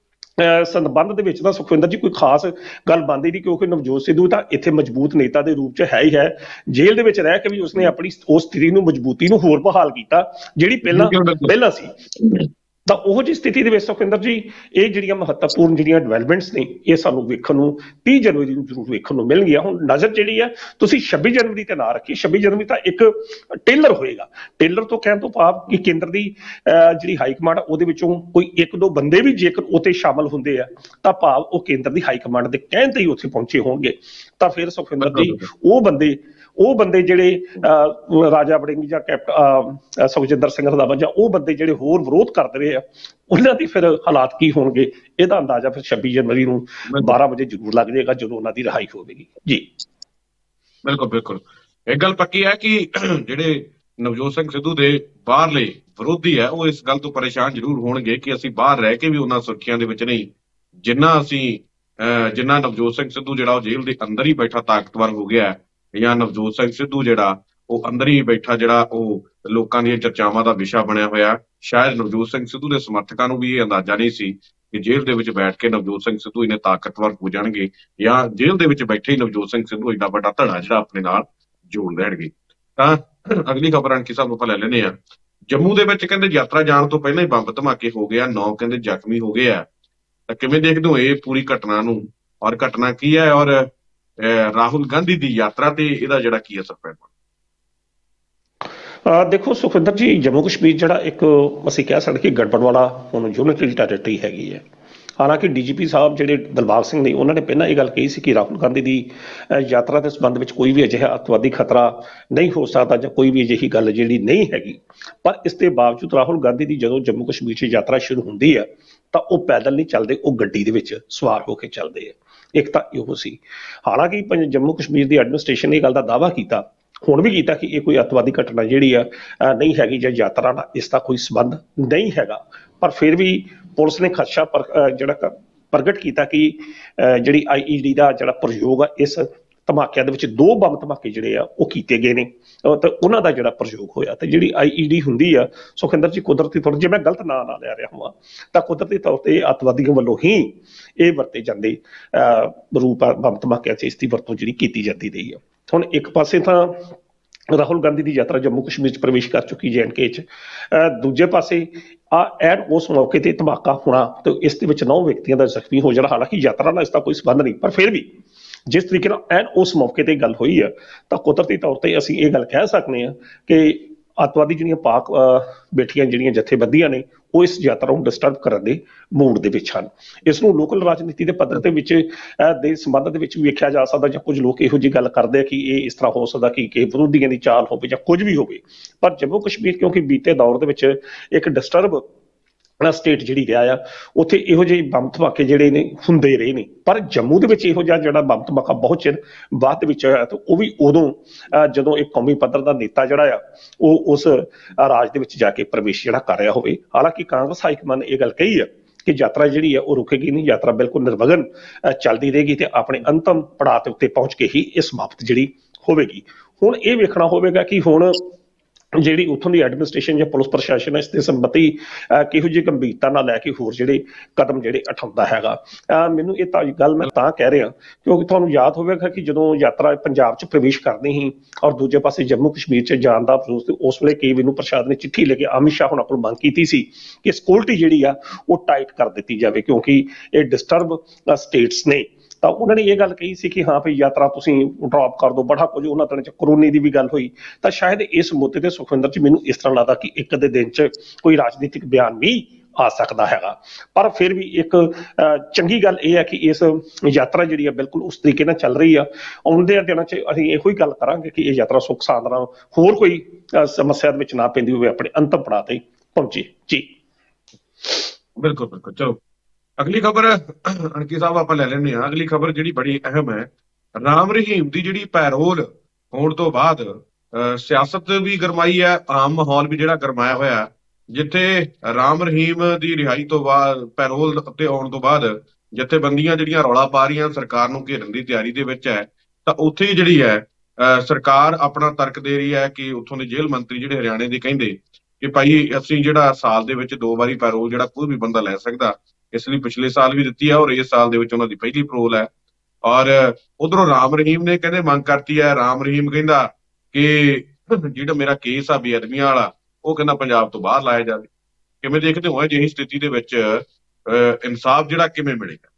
S2: ਸੰਬੰਧ ਦੇ ਵਿੱਚ ਤਾਂ ਸੁਖਵਿੰਦਰ ਜੀ ਕੋਈ ਖਾਸ ਗੱਲ ਬਣਦੀ ਨਹੀਂ, ਕਿਉਂਕਿ ਨਵਜੋਤ ਸਿੱਧੂ ਤਾਂ ਇੱਥੇ ਮਜ਼ਬੂਤ ਨੇਤਾ ਦੇ ਰੂਪ ਚ ਹੈ ਹੀ ਹੈ। ਜੇਲ੍ਹ ਦੇ ਵਿੱਚ ਰਹਿ ਕੇ ਵੀ ਉਸਨੇ ਆਪਣੀ ਉਸ ਸਥਿਤੀ ਨੂੰ ਮਜ਼ਬੂਤੀ ਨੂੰ ਹੋਰ ਬਹਾਲ ਕੀਤਾ ਜਿਹੜੀ ਪਹਿਲਾਂ ਪਹਿਲਾਂ ਸੀ। ਤਾਂ ਉਹੋ ਜਿਹੀ ਸਥਿਤੀ ਦੇ ਵਿੱਚ ਸੁਖਵਿੰਦਰ ਜੀ ਇਹ ਜਿਹੜੀਆਂ ਮਹੱਤਵਪੂਰਨ ਜਿਹੜੀਆਂ ਡਿਵੈਲਪਮੈਂਟਸ ਨੇ ਇਹ ਸਾਨੂੰ ਵੇਖਣ ਨੂੰ ਤੀਹ ਜਨਵਰੀ ਨੂੰ ਜ਼ਰੂਰ ਵੇਖਣ ਨੂੰ ਮਿਲਣਗੀਆਂ। ਹੁਣ ਨਜ਼ਰ ਜਿਹੜੀ ਹੈ ਤੁਸੀਂ ਛੱਬੀ ਜਨਵਰੀ ਤੇ ਨਾ ਰੱਖੀ, ਛੱਬੀ ਜਨਵਰੀ ਤਾਂ ਇੱਕ ਟੇਲਰ ਹੋਏਗਾ। ਟੇਲਰ ਤੋਂ ਕਹਿਣ ਤੋਂ ਭਾਵ ਕਿ ਕੇਂਦਰ ਦੀ ਜਿਹੜੀ ਹਾਈ ਕਮਾਂਡ ਉਹਦੇ ਵਿੱਚੋਂ ਕੋਈ ਇੱਕ ਦੋ ਬੰਦੇ ਵੀ ਜੇਕਰ ਉੱਥੇ ਸ਼ਾਮਲ ਹੁੰਦੇ ਆ ਤਾਂ ਭਾਵ ਉਹ ਕੇਂਦਰ ਦੀ ਹਾਈ ਕਮਾਂਡ ਦੇ ਕਹਿਣ ਤੇ ਹੀ ਉੱਥੇ ਪਹੁੰਚੇ ਹੋਣਗੇ। ਤਾਂ ਫਿਰ ਸੁਖਵਿੰਦਰ ਜੀ ਉਹ ਬੰਦੇ ਉਹ ਬੰਦੇ ਜਿਹੜੇ ਰਾਜਾ ਵੜਿੰਗ ਜਾਂ ਕੈਪਟਨ ਸੁਖਜਿੰਦਰ ਸਿੰਘ ਰੰਧਾਵਾ ਜਾਂ ਉਹ ਬੰਦੇ ਜਿਹੜੇ ਹੋਰ ਵਿਰੋਧ ਕਰਦੇ ਰਹੇ ਆ, ਉਹਨਾਂ ਦੀ ਫਿਰ ਹਾਲਾਤ ਕੀ ਹੋਣਗੇ ਇਹਦਾ ਅੰਦਾਜ਼ਾ ਫਿਰ ਛੱਬੀ ਜਨਵਰੀ ਨੂੰ ਬਾਰਾਂ ਵਜੇ ਜ਼ਰੂਰ ਲੱਗ ਜਾਏਗਾ ਜਦੋਂ ਉਹਨਾਂ ਦੀ ਰਿਹਾਈ ਹੋਵੇਗੀ। ਜੀ
S1: ਬਿਲਕੁਲ ਬਿਲਕੁਲ, ਇੱਕ ਗੱਲ ਪੱਕੀ ਹੈ ਕਿ ਜਿਹੜੇ ਨਵਜੋਤ ਸਿੰਘ ਸਿੱਧੂ ਦੇ ਬਾਹਰਲੇ ਵਿਰੋਧੀ ਹੈ ਉਹ ਇਸ ਗੱਲ ਤੋਂ ਪਰੇਸ਼ਾਨ ਜ਼ਰੂਰ ਹੋਣਗੇ ਕਿ ਅਸੀਂ ਬਾਹਰ ਰਹਿ ਕੇ ਵੀ ਉਹਨਾਂ ਸੁਰਖੀਆਂ ਦੇ ਵਿੱਚ ਨਹੀਂ ਜਿੰਨਾ ਅਸੀਂ ਜਿੰਨਾ ਨਵਜੋਤ ਸਿੰਘ ਸਿੱਧੂ ਜਿਹੜਾ ਉਹ ਜੇਲ੍ਹ ਦੇ ਅੰਦਰ ਹੀ ਬੈਠਾ ਤਾਕਤਵਰ ਹੋ ਗਿਆ, ਜਾਂ ਨਵਜੋਤ ਸਿੰਘ ਸਿੱਧੂ ਜਿਹੜਾ ਉਹ ਅੰਦਰ ਹੀ ਬੈਠਾ ਜਿਹੜਾ ਉਹ ਲੋਕਾਂ ਦੀਆਂ ਚਰਚਾਵਾਂ ਦਾ ਵਿਸ਼ਾ ਬਣਿਆ ਹੋਇਆ। ਸ਼ਾਇਦ ਨਵਜੋਤ ਸਿੰਘ ਸਿੱਧੂ ਦੇ ਸਮਰਥਕਾਂ ਨੂੰ ਵੀ ਇਹ ਅੰਦਾਜ਼ਾ ਨਹੀਂ ਸੀ ਕਿ ਜੇਲ੍ਹ ਦੇ ਵਿੱਚ ਬੈਠ ਕੇ ਨਵਜੋਤ ਸਿੰਘ ਸਿੱਧੂ ਇਹਨੇ ਤਾਕਤਵਰ ਹੋ ਜਾਣਗੇ, ਜਾਂ ਜੇਲ੍ਹ ਦੇ ਵਿੱਚ ਬੈਠੇ ਹੀ ਨਵਜੋਤ ਸਿੰਘ ਸਿੱਧੂ ਏਡਾ ਵੱਡਾ ਧੜਾ ਜਿਹੜਾ ਆਪਣੇ ਨਾਲ ਜੋੜ ਲੈਣਗੇ। ਤਾਂ ਅਗਲੀ ਖਬਰ ਅਣਖੀ ਸਾਹਿਬ ਆਪਾਂ ਲੈ ਲੈਂਦੇ ਹਾਂ। ਜੰਮੂ ਦੇ ਵਿੱਚ ਕਹਿੰਦੇ ਯਾਤਰਾ ਜਾਣ ਤੋਂ ਪਹਿਲਾਂ ਹੀ ਬੰਬ ਧਮਾਕੇ ਹੋ ਗਏ ਆ, ਨੌ ਕਹਿੰਦੇ ਜ਼ਖਮੀ ਹੋ ਗਏ ਆ। ਤਾਂ ਕਿਵੇਂ ਦੇਖਦੇ ਹੋ ਇਹ ਪੂਰੀ ਘਟਨਾ ਨੂੰ, ਔਰ ਘਟਨਾ ਕੀ ਹੈ, ਔਰ ਰਾਹੁਲ ਗਾਂਧੀ ਦੀ ਯਾਤਰਾ ਤੇ ਇਹਦਾ ਜਿਹੜਾ ਕੀ ਅਸਰ ਪੈਣਾ?
S2: ਦੇਖੋ ਸੁਖਵਿੰਦਰ ਜੀ, ਜੰਮੂ ਕਸ਼ਮੀਰ ਜਿਹੜਾ ਇੱਕ ਅਸੀਂ ਕਹਿ ਸਕਦੇ ਕਿ ਗੜਬੜ ਵਾਲਾ ਹੁਣ ਯੂਨਿਟਰੀ ਟੈਰੀਟਰੀ ਹੈਗੀ ਹੈ। ਹਾਲਾਂਕਿ ਡੀ ਜੀ ਪੀ ਸਾਹਿਬ ਜਿਹੜੇ ਦਿਲਬਾਗ ਸਿੰਘ ਨੇ ਉਹਨਾਂ ਨੇ ਪਹਿਲਾਂ ਇਹ ਗੱਲ ਕਹੀ ਸੀ ਕਿ ਰਾਹੁਲ ਗਾਂਧੀ ਦੀ ਯਾਤਰਾ ਦੇ ਸੰਬੰਧ ਵਿੱਚ ਕੋਈ ਵੀ ਅਜਿਹਾ ਅੱਤਵਾਦੀ ਖਤਰਾ ਨਹੀਂ ਹੋ ਸਕਦਾ ਜਾਂ ਕੋਈ ਵੀ ਅਜਿਹੀ ਗੱਲ ਜਿਹੜੀ ਨਹੀਂ ਹੈਗੀ। ਪਰ ਇਸ ਦੇ ਬਾਵਜੂਦ ਰਾਹੁਲ ਗਾਂਧੀ ਦੀ ਜਦੋਂ ਜੰਮੂ ਕਸ਼ਮੀਰ 'ਚ ਯਾਤਰਾ ਸ਼ੁਰੂ ਹੁੰਦੀ ਹੈ ਤਾਂ ਉਹ ਪੈਦਲ ਨਹੀਂ ਚੱਲਦੇ, ਉਹ ਗੱਡੀ ਦੇ ਵਿੱਚ ਸਵਾਰ ਹੋ ਕੇ ਚੱਲਦੇ ਆ। ਇੱਕ ਤਾਂ ਇਹੋ ਸੀ। ਹਾਲਾਂਕਿ ਜੰਮੂ ਕਸ਼ਮੀਰ ਦੀ ਐਡਮਿਨਿਸਟ੍ਰੇਸ਼ਨ ਨੇ ਇਹ ਗੱਲ ਦਾ ਦਾਅਵਾ ਕੀਤਾ, ਹੁਣ ਵੀ ਕੀਤਾ ਕਿ ਇਹ ਕੋਈ ਅੱਤਵਾਦੀ ਘਟਨਾ ਜਿਹੜੀ ਆ ਨਹੀਂ ਹੈਗੀ ਜਾਂ ਯਾਤਰਾ ਨਾਲ ਇਸ ਦਾ ਕੋਈ ਸੰਬੰਧ ਨਹੀਂ ਹੈਗਾ। ਪਰ ਫਿਰ ਵੀ ਪੁਲਿਸ ਨੇ ਖਦਸ਼ਾ ਪਰ ਜਿਹੜਾ ਪ੍ਰਗਟ ਕੀਤਾ ਕਿ ਜਿਹੜੀ ਆਈ ਈ ਡੀ ਦਾ ਜਿਹੜਾ ਪ੍ਰਯੋਗ ਆ ਇਸ ਧਮਾਕਿਆਂ ਦੇ ਵਿੱਚ ਦੋ ਬੰਬ ਧਮਾਕੇ ਜਿਹੜੇ ਆ ਉਹ ਕੀਤੇ ਗਏ ਨੇ ਤੇ ਉਹਨਾਂ ਦਾ ਜਿਹੜਾ ਪ੍ਰਯੋਗ ਹੋਇਆ। ਤੇ ਜਿਹੜੀ ਆਈ ਈ ਡੀ ਹੁੰਦੀ ਆ ਸੁਖਿੰਦਰ ਜੀ ਕੁਦਰਤੀ ਤੌਰ, ਜੇ ਮੈਂ ਗਲਤ ਨਾਂ ਨਾ ਲੈ ਰਿਹਾ ਹੋਵਾਂ ਤਾਂ ਕੁਦਰਤੀ ਤੌਰ ਤੇ ਅੱਤਵਾਦੀਆਂ ਵੱਲੋਂ ਹੀ ਇਹ ਵਰਤੇ ਜਾਂਦੇ ਰੂਪ ਬੰਬ ਧਮਾਕਿਆਂ 'ਚ ਇਸ ਦੀ ਵਰਤੋਂ ਜਿਹੜੀ ਕੀਤੀ ਜਾਂਦੀ ਰਹੀ ਆ। ਹੁਣ ਇੱਕ ਪਾਸੇ ਤਾਂ ਰਾਹੁਲ ਗਾਂਧੀ ਦੀ ਯਾਤਰਾ ਜੰਮੂ ਕਸ਼ਮੀਰ 'ਚ ਪ੍ਰਵੇਸ਼ ਕਰ ਚੁੱਕੀ ਜੇ ਐਂਡ ਕੇ 'ਚ, ਦੂਜੇ ਪਾਸੇ ਆ ਐਨ ਉਸ ਮੌਕੇ ਤੇ ਧਮਾਕਾ ਹੋਣਾ ਤੇ ਇਸ ਦੇ ਵਿੱਚ ਨੌ ਵਿਅਕਤੀਆਂ ਦਾ ਜ਼ਖਮੀ ਹੋ ਜਾਣਾ। ਹਾਲਾਂਕਿ ਯਾਤਰਾ ਨਾਲ ਇਸ ਦਾ ਕੋਈ ਸੰਬੰਧ ਨਹੀਂ, ਪਰ ਫਿਰ ਵੀ ਜਿਸ ਤਰੀਕੇ ਨਾਲ ਐਨ ਉਸ ਮੌਕੇ ਤੇ ਗੱਲ ਹੋਈ ਆ ਤਾਂ ਕੁਦਰਤੀ ਤੌਰ ਤੇ ਅਸੀਂ ਇਹ ਗੱਲ ਕਹਿ ਸਕਦੇ ਹਾਂ ਕਿ ਅੱਤਵਾਦੀ ਜਿਹੜੀਆਂ ਪਾਕ ਬੈਠੀਆਂ ਜਿਹੜੀਆਂ ਜਥੇਬੰਦੀਆਂ ਨੇ ਉਹ ਇਸ ਯਾਤਰਾ ਨੂੰ ਡਿਸਟਰਬ ਕਰਨ ਦੇ ਮੂਡ ਦੇ ਵਿੱਚ ਹਨ। ਇਸ ਨੂੰ ਲੋਕਲ ਰਾਜਨੀਤੀ ਦੇ ਪੱਧਰ ਦੇ ਵਿੱਚ ਦੇ ਸੰਬੰਧ ਦੇ ਵਿੱਚ ਵੀ ਵੇਖਿਆ ਜਾ ਸਕਦਾ, ਜਾਂ ਕੁਝ ਲੋਕ ਇਹੋ ਜਿਹੀ ਗੱਲ ਕਰਦੇ ਆ ਕਿ ਇਹ ਇਸ ਤਰ੍ਹਾਂ ਹੋ ਸਕਦਾ ਕਿ ਕਿ ਵਿਰੋਧੀਆਂ ਦੀ ਚਾਲ ਹੋਵੇ ਜਾਂ ਕੁਝ ਵੀ ਹੋਵੇ। ਪਰ ਜੰਮੂ ਕਸ਼ਮੀਰ ਕਿਉਂਕਿ ਬੀਤੇ ਦੌਰ ਦੇ ਵਿੱਚ ਇੱਕ ਡਿਸਟਰਬ ਸਟੇਟ ਜਿਹੜੀ ਰਿਹਾ ਆ, ਉੱਥੇ ਇਹੋ ਜਿਹੇ ਬੰਬ ਧਮਾਕੇ ਜਿਹੜੇ ਨੇ ਹੁੰਦੇ ਰਹੇ ਨੇ। ਪਰ ਜੰਮੂ ਦੇ ਵਿੱਚ ਇਹੋ ਜਿਹਾ ਜਿਹੜਾ ਬੰਬ ਧਮਾਕਾ ਬਹੁਤ ਚਿਰ ਬਾਅਦ ਦੇ ਵਿੱਚ ਹੋਇਆ ਤੇ ਉਹ ਵੀ ਉਦੋਂ ਜਦੋਂ ਇੱਕ ਕੌਮੀ ਪੱਧਰ ਦਾ ਨੇਤਾ ਜਿਹੜਾ ਆ ਉਹ ਉਸ ਰਾਜ ਦੇ ਵਿੱਚ ਜਾ ਕੇ ਪ੍ਰਵੇਸ਼ ਜਿਹੜਾ ਕਰ ਰਿਹਾ ਹੋਵੇ। ਹਾਲਾਂਕਿ ਕਾਂਗਰਸ ਹਾਈਕਮਾਨ ਨੇ ਇਹ ਗੱਲ ਕਹੀ ਆ ਕਿ ਯਾਤਰਾ ਜਿਹੜੀ ਆ ਉਹ ਰੁਕੇਗੀ ਨਹੀਂ, ਯਾਤਰਾ ਬਿਲਕੁਲ ਨਿਰਵਿਘਨ ਚੱਲਦੀ ਰਹੇਗੀ ਤੇ ਆਪਣੇ ਅੰਤਮ ਪੜਾਅ ਤੇ ਉੱਤੇ ਪਹੁੰਚ ਕੇ ਹੀ ਇਹ ਸਮਾਪਤ ਜਿਹੜੀ ਹੋਵੇਗੀ। ਹੁਣ ਇਹ ਵੇਖਣਾ ਹੋਵੇਗਾ ਕਿ ਹੁਣ ਜਿਹੜੀ ਉੱਥੋਂ ਦੀ ਐਡਮਿਨਿਸਟ੍ਰੇਸ਼ਨ ਜਾਂ ਪੁਲਿਸ ਪ੍ਰਸ਼ਾਸਨ ਹੈ ਇਸ ਦੇ ਸੰਬੰਧੀ ਕਿਹੋ ਜਿਹੀ ਗੰਭੀਰਤਾ ਨਾਲ ਲੈ ਕੇ ਹੋਰ ਜਿਹੜੇ ਕਦਮ ਜਿਹੜੇ ਉਠਾਉਂਦਾ ਹੈਗਾ। ਮੈਨੂੰ ਇਹ ਤਾਂ ਗੱਲ ਮੈਂ ਤਾਂ ਕਹਿ ਰਿਹਾ ਕਿਉਂਕਿ ਤੁਹਾਨੂੰ ਯਾਦ ਹੋਵੇਗਾ ਕਿ ਜਦੋਂ ਯਾਤਰਾ ਪੰਜਾਬ 'ਚ ਪ੍ਰਵੇਸ਼ ਕਰਨੀ ਸੀ ਔਰ ਦੂਜੇ ਪਾਸੇ ਜੰਮੂ ਕਸ਼ਮੀਰ 'ਚ ਜਾਣ ਦਾ ਉਸ ਵੇਲੇ ਕੇ ਵਿਨੂ ਪ੍ਰਸ਼ਾਦ ਨੇ ਚਿੱਠੀ ਲੈ ਕੇ ਅਮਿਤ ਸ਼ਾਹ ਹੁਣਾਂ ਕੋਲ ਮੰਗ ਕੀਤੀ ਸੀ ਕਿ ਸਿਕਿਉਰਿਟੀ ਜਿਹੜੀ ਆ ਉਹ ਟਾਈਟ ਕਰ ਦਿੱਤੀ ਜਾਵੇ ਕਿਉਂਕਿ ਇਹ ਡਿਸਟਰਬ ਸਟੇਟਸ ਨੇ ਤਾਂ ਉਹਨਾਂ ਨੇ ਇਹ ਗੱਲ ਕਹੀ ਸੀ ਕਿ ਹਾਂ ਭਈ ਯਾਤਰਾ ਤੁਸੀਂ ਡ੍ਰੌਪ ਕਰ ਦਿਓ, ਬੜਾ ਕੁਝ ਉਹਨਾਂ ਦਿਨਾਂ 'ਚ ਕਰੋਨੇ ਦੀ ਵੀ ਗੱਲ ਹੋਈ। ਤਾਂ ਸ਼ਾਇਦ ਇਸ ਮੁੱਦੇ ਤੇ ਸੁਖਵਿੰਦਰ ਜੀ ਮੈਨੂੰ ਇਸ ਤਰ੍ਹਾਂ ਲੱਗਦਾ ਕਿ ਇੱਕ ਦੇ ਦਿਨ 'ਚ ਕੋਈ ਰਾਜਨੀਤਿਕ ਬਿਆਨ ਵੀ ਆ ਸਕਦਾ ਹੈਗਾ। ਪਰ ਫਿਰ ਵੀ ਇੱਕ ਚੰਗੀ ਗੱਲ ਇਹ ਹੈ ਕਿ ਇਸ ਯਾਤਰਾ ਜਿਹੜੀ ਆ ਬਿਲਕੁਲ ਉਸ ਤਰੀਕੇ ਨਾਲ ਚੱਲ ਰਹੀ ਆ। ਆਉਂਦੇ ਦਿਨਾਂ 'ਚ ਅਸੀਂ ਇਹੋ ਹੀ ਗੱਲ ਕਰਾਂਗੇ ਕਿ ਇਹ ਯਾਤਰਾ ਸੁੱਖ ਸਾਂਦ ਨਾਲ ਹੋਰ ਕੋਈ ਸਮੱਸਿਆ ਦੇ ਵਿੱਚ ਨਾ ਪੈਂਦੀ ਹੋਵੇ, ਆਪਣੇ ਅੰਤਮ ਪੜਾਅ ਤੇ ਪਹੁੰਚੇ ਜੀ।
S1: ਬਿਲਕੁਲ ਬਿਲਕੁਲ। ਚਲੋ ਅਗਲੀ ਖਬਰ ਅਣਕੀ ਸਾਹਿਬ ਆਪਾਂ ਲੈ ਲੈਂਦੇ ਹਾਂ। ਅਗਲੀ ਖਬਰ ਜਿਹੜੀ ਬੜੀ ਅਹਿਮ ਹੈ, ਰਾਮ ਰਹੀਮ ਦੀ ਜਿਹੜੀ ਪੈਰੋਲ ਹੋਣ ਤੋਂ ਬਾਅਦ ਸਿਆਸਤ ਵੀ ਗਰਮਾਈ ਹੈ, ਆਮ ਮਾਹੌਲ ਵੀ ਜਿਹੜਾ ਗਰਮਾਇਆ ਹੋਇਆ। ਜਿੱਥੇ ਰਾਮ ਰਹੀਮ ਦੀ ਰਿਹਾਈ ਤੋਂ ਬਾਅਦ ਪੈਰੋਲ ਤੇ ਆਉਣ ਤੋਂ ਬਾਅਦ ਜਥੇਬੰਦੀਆਂ ਜਿਹੜੀਆਂ ਰੌਲਾ ਪਾ ਰਹੀਆਂ ਸਰਕਾਰ ਨੂੰ ਘੇਰਨ ਦੀ ਤਿਆਰੀ ਦੇ ਵਿੱਚ ਹੈ, ਤਾਂ ਉੱਥੇ ਜਿਹੜੀ ਹੈ ਸਰਕਾਰ ਆਪਣਾ ਤਰਕ ਦੇ ਰਹੀ ਹੈ ਕਿ ਉੱਥੋਂ ਦੇ ਜੇਲ੍ਹ ਮੰਤਰੀ ਜਿਹੜੇ ਹਰਿਆਣੇ ਦੇ ਕਹਿੰਦੇ ਕਿ ਭਾਈ ਅਸੀਂ ਜਿਹੜਾ ਸਾਲ ਦੇ ਵਿੱਚ ਦੋ ਵਾਰੀ ਪੈਰੋਲ ਜਿਹੜਾ ਕੋਈ ਵੀ ਬੰਦਾ ਲੈ ਸਕਦਾ, ਇਸ ਲਈ ਪਿਛਲੇ ਸਾਲ ਵੀ ਦਿੱਤੀ ਹੈ ਔਰ ਇਸ ਸਾਲ ਦੇ ਵਿੱਚ ਉਹਨਾਂ ਦੀ ਪਹਿਲੀ ਪੈਰੋਲ ਹੈ। ਔਰ ਉਧਰੋਂ ਰਾਮ ਰਹੀਮ ਨੇ ਕਹਿੰਦੇ ਮੰਗ ਕਰਤੀ ਹੈ। ਰਾਮ ਰਹੀਮ ਕਹਿੰਦਾ ਕਿ ਜਿਹੜਾ ਮੇਰਾ ਕੇਸ ਆ ਬੇਅਦਬੀਆਂ ਵਾਲਾ, ਉਹ ਕਹਿੰਦਾ ਪੰਜਾਬ ਤੋਂ ਬਾਹਰ ਲਾਇਆ ਜਾਵੇ। ਕਿਵੇਂ ਦੇਖਦੇ ਹੋ ਅਜਿਹੀ ਸਥਿਤੀ ਦੇ ਵਿੱਚ ਇਨਸਾਫ ਜਿਹੜਾ ਕਿਵੇਂ ਮਿਲੇਗਾ?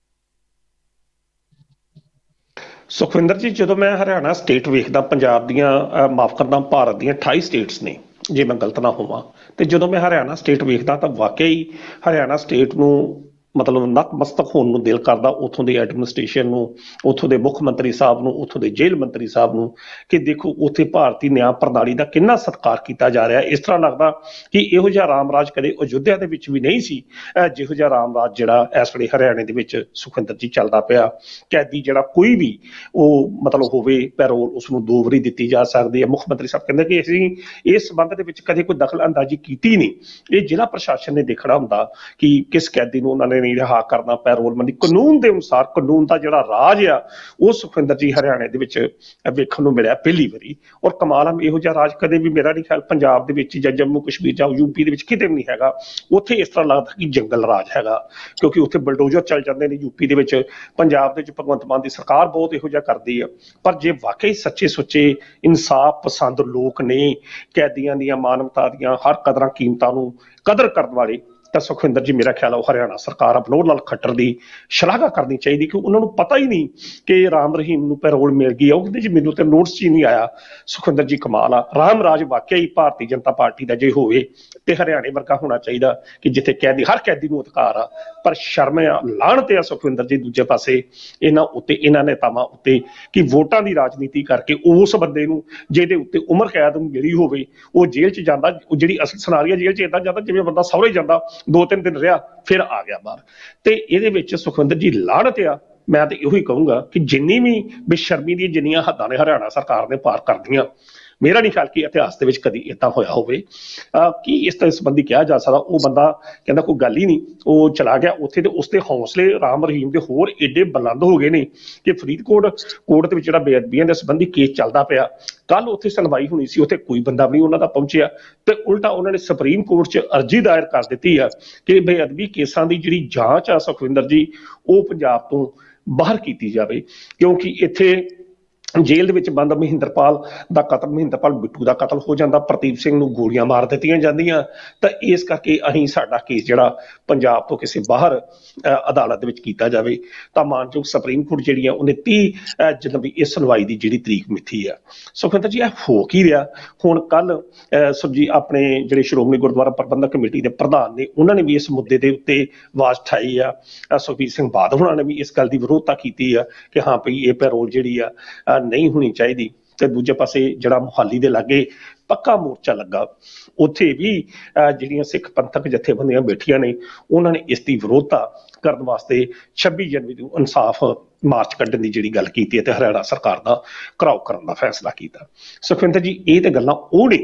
S2: ਸੁਖਵਿੰਦਰ ਜੀ, ਜਦੋਂ ਮੈਂ ਹਰਿਆਣਾ ਸਟੇਟ ਵੇਖਦਾ, ਪੰਜਾਬ ਦੀਆਂ ਮਾਫ ਕਰਦਾ ਭਾਰਤ ਦੀਆਂ ਅਠਾਈ ਸਟੇਟਸ ਨੇ ਜੇ ਮੈਂ ਗਲਤ ਨਾ ਹੋਵਾਂ, ਤੇ ਜਦੋਂ ਮੈਂ ਹਰਿਆਣਾ ਸਟੇਟ ਵੇਖਦਾ ਤਾਂ ਵਾਕਿਆ ਹੀ ਹਰਿਆਣਾ ਸਟੇਟ ਨੂੰ ਮਤਲਬ ਨਤਮਸਤਕ ਹੋਣ ਨੂੰ ਦਿਲ ਕਰਦਾ, ਉੱਥੋਂ ਦੀ ਐਡਮਿਨਿਸਟ੍ਰੇਸ਼ਨ ਨੂੰ, ਉੱਥੋਂ ਦੇ ਮੁੱਖ ਮੰਤਰੀ ਸਾਹਿਬ ਨੂੰ, ਉੱਥੋਂ ਦੇ ਜੇਲ੍ਹ ਮੰਤਰੀ ਸਾਹਿਬ ਨੂੰ, ਕਿ ਦੇਖੋ ਉੱਥੇ ਭਾਰਤੀ ਨਿਆਂ ਪ੍ਰਣਾਲੀ ਦਾ ਕਿੰਨਾ ਸਤਿਕਾਰ ਕੀਤਾ ਜਾ ਰਿਹਾ। ਇਸ ਤਰ੍ਹਾਂ ਲੱਗਦਾ ਕਿ ਇਹੋ ਜਿਹਾ ਰਾਮ ਰਾਜ ਕਦੇ ਅਯੁੱਧਿਆ ਦੇ ਵਿੱਚ ਵੀ ਨਹੀਂ ਸੀ, ਜਿਹੋ ਜਿਹਾ ਰਾਮ ਰਾਜ ਜਿਹੜਾ ਇਸ ਵੇਲੇ ਹਰਿਆਣੇ ਦੇ ਵਿੱਚ ਸੁਖਵਿੰਦਰ ਜੀ ਚੱਲਦਾ ਪਿਆ। ਕੈਦੀ ਜਿਹੜਾ ਕੋਈ ਵੀ ਉਹ ਮਤਲਬ ਹੋਵੇ ਪੈਰੋਲ ਉਸਨੂੰ ਦੋ ਵਾਰੀ ਦਿੱਤੀ ਜਾ ਸਕਦੀ ਹੈ। ਮੁੱਖ ਮੰਤਰੀ ਸਾਹਿਬ ਕਹਿੰਦੇ ਕਿ ਅਸੀਂ ਇਸ ਸੰਬੰਧ ਦੇ ਵਿੱਚ ਕਦੇ ਕੋਈ ਦਖਲ ਅੰਦਾਜ਼ੀ ਕੀਤੀ ਨਹੀਂ, ਇਹ ਜ਼ਿਲ੍ਹਾ ਪ੍ਰਸ਼ਾਸਨ ਨੇ ਦੇਖਣਾ ਹੁੰਦਾ ਕਿ ਕਿਸ ਕੈਦੀ ਨੂੰ ਉਹਨਾਂ ਨੇ ਨਹੀਂ ਰਿਹਾ ਕਰਨਾ ਪੈਰੋਲ ਮੰਨੀ। ਕਾਨੂੰਨ ਦੇ ਅਨੁਸਾਰ ਕਾਨੂੰਨ ਦਾ ਜਿਹੜਾ ਰਾਜ ਆ ਉਹ ਸੁਖਵਿੰਦਰ ਜੀ ਹਰਿਆਣੇ ਦੇ ਵਿੱਚ ਵੇਖਣ ਨੂੰ ਮਿਲਿਆ ਪਹਿਲੀ ਵਾਰੀ। ਔਰ ਕਮਾਲ ਆ, ਇਹੋ ਜਿਹਾ ਰਾਜ ਕਦੇ ਵੀ ਮੇਰਾ ਨਹੀਂ ਖਿਆਲ ਪੰਜਾਬ ਦੇ ਵਿੱਚ ਜਾਂ ਜੰਮੂ ਕਸ਼ਮੀਰ ਜਾਂ ਯੂਪੀ ਦੇ ਵਿੱਚ ਕਿਤੇ ਵੀ ਨਹੀਂ ਹੈਗਾ। ਉੱਥੇ ਇਸ ਤਰ੍ਹਾਂ ਲੱਗਦਾ ਕਿ ਜੰਗਲ ਰਾਜ ਹੈਗਾ, ਕਿਉਂਕਿ ਉੱਥੇ ਬਲਡੋਜ਼ਰ ਚੱਲ ਜਾਂਦੇ ਨੇ। ਯੂਪੀ ਦੇ ਵਿੱਚ, ਪੰਜਾਬ ਦੇ ਵਿੱਚ ਭਗਵੰਤ ਮਾਨ ਦੀ ਸਰਕਾਰ ਬਹੁਤ ਇਹੋ ਜਿਹਾ ਕਰਦੀ ਆ। ਪਰ ਜੇ ਵਾਕਈ ਸੱਚੇ ਸੁੱਚੇ ਇਨਸਾਫ ਪਸੰਦ ਲੋਕ ਨੇ, ਕੈਦੀਆਂ ਦੀਆਂ ਮਾਨਵਤਾ ਦੀਆਂ ਹਰ ਕਦਰਾਂ ਕੀਮਤਾਂ ਨੂੰ ਕਦਰ ਕਰਨ ਵਾਲੇ, ਤਾਂ ਸੁਖਵਿੰਦਰ ਜੀ ਮੇਰਾ ਖਿਆਲ ਉਹ ਹਰਿਆਣਾ ਸਰਕਾਰ ਅਬਨੋਰ ਲਾਲ ਖੱਟਰ ਦੀ ਸ਼ਲਾਘਾ ਕਰਨੀ ਚਾਹੀਦੀ ਕਿ ਉਹਨਾਂ ਨੂੰ ਪਤਾ ਹੀ ਨਹੀਂ ਕਿ ਰਾਮ ਰਹੀਮ ਨੂੰ ਪੈਰੋਲ ਮਿਲ ਗਈ ਆ। ਉਹ ਕਹਿੰਦੇ ਜੀ ਮੈਨੂੰ ਤੇ ਨੋਟਿਸ ਚ ਹੀ ਨਹੀਂ ਆਇਆ। ਸੁਖਵਿੰਦਰ ਜੀ ਕਮਾਲ ਆ, ਰਾਮ ਰਾਜ ਵਾਕਿਆ ਹੀ ਭਾਰਤੀ ਜਨਤਾ ਪਾਰਟੀ ਦਾ ਜੇ ਹੋਵੇ ਤੇ ਹਰਿਆਣੇ ਵਰਗਾ ਹੋਣਾ ਚਾਹੀਦਾ ਕਿ ਜਿੱਥੇ ਕੈਦੀ ਹਰ ਕੈਦੀ ਨੂੰ ਅਧਿਕਾਰ ਆ। ਪਰ ਸ਼ਰਮ ਆ, ਲਾਹਣਤ ਆ ਸੁਖਵਿੰਦਰ ਜੀ ਦੂਜੇ ਪਾਸੇ ਇਹਨਾਂ ਉੱਤੇ, ਇਹਨਾਂ ਨੇਤਾਵਾਂ ਉੱਤੇ, ਕਿ ਵੋਟਾਂ ਦੀ ਰਾਜਨੀਤੀ ਕਰਕੇ ਉਸ ਬੰਦੇ ਨੂੰ ਜਿਹਦੇ ਉੱਤੇ ਉਮਰ ਕੈਦ ਨੂੰ ਮਿਲੀ ਹੋਵੇ ਉਹ ਜੇਲ੍ਹ ਚ ਜਾਂਦਾ। ਉਹ ਜਿਹੜੀ ਅਸਲ ਸਨਾਰੀਆ ਜੇਲ੍ਹ ਚ ਏਦਾਂ ਜਾਂਦਾ ਜਿਵੇਂ ਬੰਦਾ ਸਹੁਰੇ ਜਾਂਦਾ, ਦੋ ਤਿੰਨ ਦਿਨ ਰਿਹਾ ਫਿਰ ਆ ਗਿਆ ਬਾਹਰ। ਤੇ ਇਹਦੇ ਵਿੱਚ ਸੁਖਵਿੰਦਰ ਜੀ ਲਾਹਣਤ ਆ। ਮੈਂ ਤਾਂ ਇਹੋ ਹੀ ਕਹੂੰਗਾ ਕਿ ਜਿੰਨੀ ਵੀ ਬੇਸ਼ਰਮੀ ਦੀਆਂ ਜਿੰਨੀਆਂ ਹੱਦਾਂ ਨੇ ਹਰਿਆਣਾ ਸਰਕਾਰ ਨੇ ਪਾਰ ਕਰਦੀਆਂ, ਮੇਰਾ ਨਹੀਂ ਖਿਆਲ ਕਿ ਇਤਿਹਾਸ ਦੇ ਵਿੱਚ ਕਦੀ ਏਦਾਂ ਹੋਇਆ ਹੋਵੇ। ਕੀ ਇਸ ਤਰ੍ਹਾਂ ਸੰਬੰਧੀ ਕਿਹਾ ਜਾ ਸਕਦਾ? ਉਹ ਬੰਦਾ ਕਹਿੰਦਾ ਕੋਈ ਗੱਲ ਹੀ ਨਹੀਂ, ਉਹ ਚਲਾ ਗਿਆ ਉੱਥੇ, ਤੇ ਉਸਦੇ ਹੌਸਲੇ ਰਾਮ ਰਹੀਮ ਦੇ ਹੋਰ ਏਡੇ ਬੁਲੰਦ ਹੋ ਗਏ ਨੇ ਕਿ ਫਰੀਦਕੋਟ ਕੋਰਟ ਦੇ ਵਿੱਚ ਜਿਹੜਾ ਬੇਅਦਬੀਆਂ ਦੇ ਸੰਬੰਧੀ ਕੇਸ ਚੱਲਦਾ ਪਿਆ, ਕੱਲ ਉੱਥੇ ਸੁਣਵਾਈ ਹੋਣੀ ਸੀ, ਉੱਥੇ ਕੋਈ ਬੰਦਾ ਵੀ ਉਹਨਾਂ ਦਾ ਪਹੁੰਚਿਆ, ਤੇ ਉਲਟਾ ਉਹਨਾਂ ਨੇ ਸੁਪਰੀਮ ਕੋਰਟ 'ਚ ਅਰਜੀ ਦਾਇਰ ਕਰ ਦਿੱਤੀ ਆ ਕਿ ਬੇਅਦਬੀ ਕੇਸਾਂ ਦੀ ਜਿਹੜੀ ਜਾਂਚ ਆ ਸੁਖਵਿੰਦਰ ਜੀ ਉਹ ਪੰਜਾਬ ਤੋਂ ਬਾਹਰ ਕੀਤੀ ਜਾਵੇ, ਕਿਉਂਕਿ ਇੱਥੇ ਜੇਲ੍ਹ ਦੇ ਵਿੱਚ ਬੰਦ ਮਹਿੰਦਰਪਾਲ ਦਾ ਕਤਲ, ਮਹਿੰਦਰਪਾਲ ਬਿੱਟੂ ਦਾ ਕਤਲ ਹੋ ਜਾਂਦਾ, ਪ੍ਰਦੀਪ ਸਿੰਘ ਨੂੰ ਗੋਲੀਆਂ ਮਾਰ ਦਿੱਤੀਆਂ ਜਾਂਦੀਆਂ। ਤਾਂ ਇਸ ਕਰਕੇ ਅਸੀਂ ਸਾਡਾ ਕੇਸ ਜਿਹੜਾ ਪੰਜਾਬ ਤੋਂ ਕਿਸੇ ਬਾਹਰ ਅਦਾਲਤ ਦੇ ਵਿੱਚ ਕੀਤਾ ਜਾਵੇ। ਤਾਂ ਮਾਨਯੋਗ ਸੁਪਰੀਮ ਕੋਰਟ ਜਿਹੜੀ ਆ ਉਹਨੇ ਤੀਹ ਜਨਵਰੀ ਇਸ ਸੁਣਵਾਈ ਦੀ ਜਿਹੜੀ ਤਰੀਕ ਮਿੱਥੀ ਆ। ਸੁਖਵਿੰਦਰ ਜੀ ਇਹ ਹੋ ਕੀ ਰਿਹਾ ਹੁਣ? ਕੱਲ ਸਬਜੀ ਆਪਣੇ ਜਿਹੜੇ ਸ਼੍ਰੋਮਣੀ ਗੁਰਦੁਆਰਾ ਪ੍ਰਬੰਧਕ ਕਮੇਟੀ ਦੇ ਪ੍ਰਧਾਨ ਨੇ ਉਹਨਾਂ ਨੇ ਵੀ ਇਸ ਮੁੱਦੇ ਦੇ ਉੱਤੇ ਆਵਾਜ਼ ਉਠਾਈ ਆ। ਸੁਖਬੀਰ ਸਿੰਘ ਬਾਦਲ ਹੋਣਾ ਨੇ ਵੀ ਇਸ ਗੱਲ ਦੀ ਵਿਰੋਧਤਾ ਕੀਤੀ ਆ ਕਿ ਹਾਂ ਭਈ ਇਹ ਪੈਰੋਲ ਜਿਹੜੀ ਆ ਨਹੀਂ ਹੋਣੀ ਚਾਹੀਦੀ। ਤੇ ਦੂਜੇ ਪਾਸੇ ਜਿਹੜਾ ਮੁਹਾਲੀ ਦੇ ਲਾਗੇ ਪੱਕਾ ਮੋਰਚਾ ਲੱਗਾ, ਉੱਥੇ ਵੀ ਜਿਹੜੀਆਂ ਸਿੱਖ ਪੰਥਕ ਜਥੇਬੰਦੀਆਂ ਬੈਠੀਆਂ ਨੇ ਉਹਨਾਂ ਨੇ ਇਸ ਦੀ ਵਿਰੋਧਤਾ ਕਰਨ ਵਾਸਤੇ ਛੱਬੀ ਜਨਵਰੀ ਨੂੰ ਇਨਸਾਫ ਮਾਰਚ ਕੱਢਣ ਦੀ ਜਿਹੜੀ ਗੱਲ ਕੀਤੀ ਹੈ ਤੇ ਹਰਿਆਣਾ ਸਰਕਾਰ ਦਾ ਘਿਰਾਓ ਕਰਨ ਦਾ ਫੈਸਲਾ ਕੀਤਾ। ਸੁਖਵਿੰਦਰ ਜੀ ਇਹ ਤੇ ਗੱਲਾਂ ਉਹ ਨੇ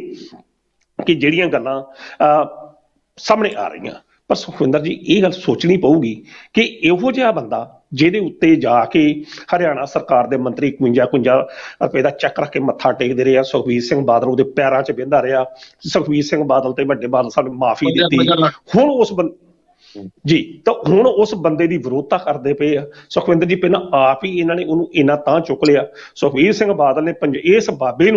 S2: ਕਿ ਜਿਹੜੀਆਂ ਗੱਲਾਂ ਸਾਹਮਣੇ ਆ ਰਹੀਆਂ, ਪਰ ਸੁਖਵਿੰਦਰ ਜੀ ਇਹ ਗੱਲ ਸੋਚਣੀ ਪਊਗੀ ਕਿ ਇਹੋ ਜਿਹਾ ਬੰਦਾ ਜਿਹਦੇ ਉੱਤੇ ਜਾ ਕੇ ਹਰਿਆਣਾ ਸਰਕਾਰ ਦੇ ਮੰਤਰੀ ਇਕਵੰਜਾ ਇਕਵੰਜਾ ਰੁਪਏ ਦਾ ਚੈੱਕ ਰੱਖ ਕੇ ਮੱਥਾ ਟੇਕਦੇ ਰਹੇ ਆ, ਸੁਖਬੀਰ ਸਿੰਘ ਬਾਦਲ ਉਹਦੇ ਪੈਰਾਂ 'ਚ ਬਹਿੰਦਾ ਰਿਹਾ, ਸੁਖਬੀਰ ਸਿੰਘ ਬਾਦਲ ਤੇ ਵੱਡੇ ਬਾਦਲ ਸਾਹਿਬ ਨੇ ਮਾਫੀ ਦਿੱਤੀ, ਹੁਣ ਉਸ ਬੰਦੇ ਜੀ ਤਾਂ ਹੁਣ ਉਸ ਬੰਦੇ ਦੀ ਵਿਰੋਧਤਾ ਕਰਦੇ ਪਏ ਆ। ਸੁਖਵਿੰਦਰ ਜੀ ਪਹਿਲਾਂ ਆਪ ਹੀ ਇਹਨਾਂ ਨੇ ਉਹਨੂੰ ਇੰਨਾ ਤਾਂ ਚੁੱਕ ਲਿਆ। ਸੁਖਬੀਰ ਸਿੰਘ ਬਾਦਲ ਨੇ ਪੰਜ ਇਸ ਬਾਬੇ ਨੂੰ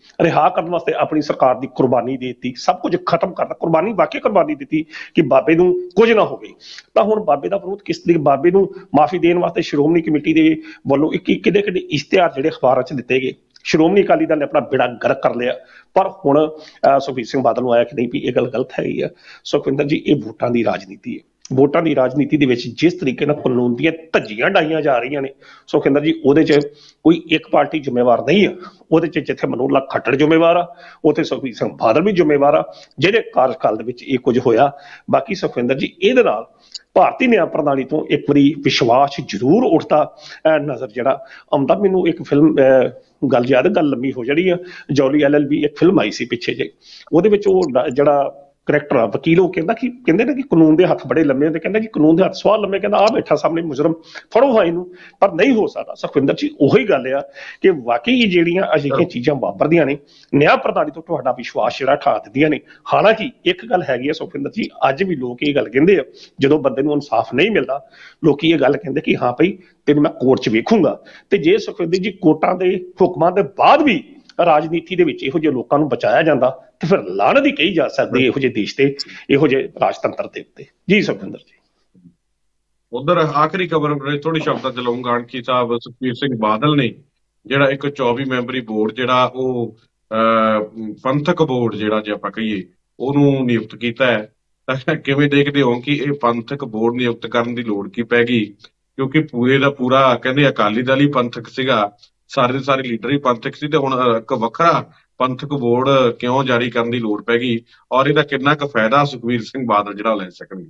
S2: ਰਿਹਾ ਕਰਨ ਵਾਸਤੇ ਆਪਣੀ ਸਰਕਾਰ ਦੀ ਕੁਰਬਾਨੀ ਦੇ ਦਿੱਤੀ, ਸਭ ਕੁਝ ਖਤਮ ਕਰਤਾ, ਕੁਰਬਾਨੀ ਵਾਕਈ ਕੁਰਬਾਨੀ ਦਿੱਤੀ ਕਿ ਬਾਬੇ ਨੂੰ ਕੁਝ ਨਾ ਹੋਵੇ। ਤਾਂ ਹੁਣ ਬਾਬੇ ਦਾ ਵਿਰੋਧ ਕਿਸ ਤਰੀਕੇ, ਬਾਬੇ ਨੂੰ ਮਾਫੀ ਦੇਣ ਵਾਸਤੇ ਸ਼੍ਰੋਮਣੀ ਕਮੇਟੀ ਦੇ ਵੱਲੋਂ ਇੱਕ ਕਿਹੜੇ ਕਿਹੜੇ ਇਸ਼ਤਿਹਾਰ ਜਿਹੜੇ ਅਖਬਾਰਾਂ 'ਚ ਦਿੱਤੇ ਗਏ, ਸ਼੍ਰੋਮਣੀ ਅਕਾਲੀ ਦਲ ਨੇ ਆਪਣਾ ਬੇੜਾ ਗਰਕ ਕਰ ਲਿਆ। ਪਰ ਹੁਣ ਸੁਖਬੀਰ ਸਿੰਘ ਬਾਦਲ ਨੂੰ ਆਇਆ ਕਿ ਨਹੀਂ ਵੀ ਇਹ ਗੱਲ ਗਲਤ ਹੈਗੀ ਆ। ਸੁਖਵਿੰਦਰ ਜੀ, ਇਹ ਵੋਟਾਂ ਦੀ ਰਾਜਨੀਤੀ ਹੈ। ਵੋਟਾਂ ਦੀ ਰਾਜਨੀਤੀ ਦੇ ਵਿੱਚ ਜਿਸ ਤਰੀਕੇ ਨਾਲ ਕਾਨੂੰਨ ਦੀਆਂ ਧੱਜੀਆਂ ਡਾਈਆਂ ਜਾ ਰਹੀਆਂ ਨੇ, ਸੁਖਵਿੰਦਰ ਜੀ, ਉਹਦੇ 'ਚ ਕੋਈ ਇੱਕ ਪਾਰਟੀ ਜ਼ਿੰਮੇਵਾਰ ਨਹੀਂ ਆ। ਉਹਦੇ 'ਚ ਜਿੱਥੇ ਮਨੋਹਰ ਲਾਲ ਖੱਟੜ ਜ਼ਿੰਮੇਵਾਰ ਆ, ਉੱਥੇ ਸੁਖਬੀਰ ਸਿੰਘ ਬਾਦਲ ਵੀ ਜ਼ਿੰਮੇਵਾਰ ਆ, ਜਿਹੜੇ ਕਾਰਜਕਾਲ ਦੇ ਵਿੱਚ ਇਹ ਕੁਝ ਹੋਇਆ। ਬਾਕੀ ਸੁਖਵਿੰਦਰ ਜੀ, ਇਹਦੇ ਨਾਲ ਭਾਰਤੀ ਨਿਆਂ ਪ੍ਰਣਾਲੀ ਤੋਂ ਇੱਕ ਵਾਰੀ ਵਿਸ਼ਵਾਸ ਜ਼ਰੂਰ ਉੱਠਦਾ ਨਜ਼ਰ ਜਿਹੜਾ ਆਉਂਦਾ। ਮੈਨੂੰ ਇੱਕ ਫਿਲਮ ਗੱਲ ਯਾਦ, ਗੱਲ ਲੰਮੀ ਹੋ ਜਾਣੀ ਆ, ਜੌਲੀ ਐਲ ਐਲ ਬੀ ਇੱਕ ਫਿਲਮ ਆਈ ਸੀ ਪਿੱਛੇ ਜੇ, ਉਹਦੇ ਵਿੱਚ ਉਹ ਜਿਹੜਾ ਕਰੈਕਟਰ ਆ ਵਕੀਲ, ਉਹ ਕਹਿੰਦਾ ਕਿ ਕਹਿੰਦੇ ਨੇ ਕਿ ਕਾਨੂੰਨ ਦੇ ਹੱਥ ਬੜੇ ਲੰਮੇ ਹੁੰਦੇ, ਕਹਿੰਦਾ ਜੀ ਕਾਨੂੰਨ ਦੇ ਹੱਥ ਸਵਾਲ ਲੰਮੇ, ਕਹਿੰਦਾ ਆ ਬੈਠਾ ਸਾਹਮਣੇ ਮੁਜਰਮ, ਫੜੋ ਹਾਂ ਇਹਨੂੰ। ਪਰ ਨਹੀਂ ਹੋ ਸਕਦਾ ਸੁਖਵਿੰਦਰ ਜੀ, ਉਹੀ ਗੱਲ ਆ ਕਿ ਵਾਕਈ ਜਿਹੜੀਆਂ ਅਜਿਹੀਆਂ ਚੀਜ਼ਾਂ ਵਾਪਰਦੀਆਂ ਨੇ, ਨਿਆਂ ਪ੍ਰਣਾਲੀ ਤੋਂ ਤੁਹਾਡਾ ਵਿਸ਼ਵਾਸ ਜਿਹੜਾ ਠਾ ਦਿੰਦੀਆਂ ਨੇ। ਹਾਲਾਂਕਿ ਇੱਕ ਗੱਲ ਹੈਗੀ ਆ ਸੁਖਵਿੰਦਰ ਜੀ, ਅੱਜ ਵੀ ਲੋਕ ਇਹ ਗੱਲ ਕਹਿੰਦੇ ਆ, ਜਦੋਂ ਬੰਦੇ ਨੂੰ ਇਨਸਾਫ ਨਹੀਂ ਮਿਲਦਾ, ਲੋਕੀ ਇਹ ਗੱਲ ਕਹਿੰਦੇ ਕਿ ਹਾਂ ਭਾਈ ਤੈਨੂੰ ਮੈਂ ਕੋਰਟ 'ਚ ਵੇਖੂੰਗਾ। ਤੇ ਜੇ ਸੁਖਵਿੰਦਰ ਜੀ ਕੋਰਟਾਂ ਦੇ ਹੁਕਮਾਂ ਦੇ ਬਾਅਦ ਵੀ ਰਾਜਨੀਤੀ ਦੇ ਵਿੱਚ ਇਹੋ ਜਿਹੇ ਲੋਕਾਂ ਨੂੰ ਬਚਾਇਆ ਜਾਂਦਾ, ਤੇ ਫਿਰ ਲਾਹਨਤ ਹੀ ਕਹੀ ਜਾ ਸਕਦੀ ਇਹੋ ਜਿਹੇ ਦੇਸ਼ ਤੇ, ਇਹੋ ਜਿਹੇ ਰਾਜਤੰਤਰ ਦੇ ਉੱਤੇ। ਜੀ ਸੁਖਵਿੰਦਰ ਜੀ,
S1: ਉਧਰ ਆਖਰੀ ਖਬਰ ਥੋੜੀ ਸ਼ਬਦਾਂ ਚ ਲਊਂਗਾ। ਅਣਖੀ ਸਾਹਿਬ ਸੁਖਬੀਰ ਸਿੰਘ ਬਾਦਲ ਨੇ ਜਿਹੜਾ ਇੱਕ ਚੌਵੀ ਮੈਂਬਰੀ ਬੋਰਡ ਜਿਹੜਾ ਉਹ ਅਹ ਪੰਥਕ ਬੋਰਡ ਜਿਹੜਾ ਜੇ ਆਪਾਂ ਕਹੀਏ ਉਹਨੂੰ ਨਿਯੁਕਤ ਕੀਤਾ ਹੈ, ਤਾਂ ਕਿਵੇਂ ਦੇਖਦੇ ਹੋ ਕਿ ਇਹ ਪੰਥਕ ਬੋਰਡ ਨਿਯੁਕਤ ਕਰਨ ਦੀ ਲੋੜ ਕੀ ਪੈ ਗਈ? ਕਿਉਂਕਿ ਪੂਰੇ ਦਾ ਪੂਰਾ ਕਹਿੰਦੇ ਅਕਾਲੀ ਦਲ ਹੀ ਪੰਥਕ ਸੀਗਾ, ਸਾਰੇ ਦੇ ਸਾਰੇ ਲੀਡਰ ਹੀ ਪੰਥਕ ਸੀ, ਤੇ ਹੁਣ ਇੱਕ ਵੱਖਰਾ ਪੰਥਕ ਬੋਰਡ ਕਿਉਂ ਜਾਰੀ ਕਰਨ ਦੀ ਲੋੜ ਪੈ ਗਈ, ਔਰ ਇਹਦਾ ਕਿੰਨਾ ਕੁ ਫਾਇਦਾ ਸੁਖਬੀਰ ਸਿੰਘ ਬਾਦਲ ਜਿਹੜਾ ਲੈ ਸਕਣਗੇ?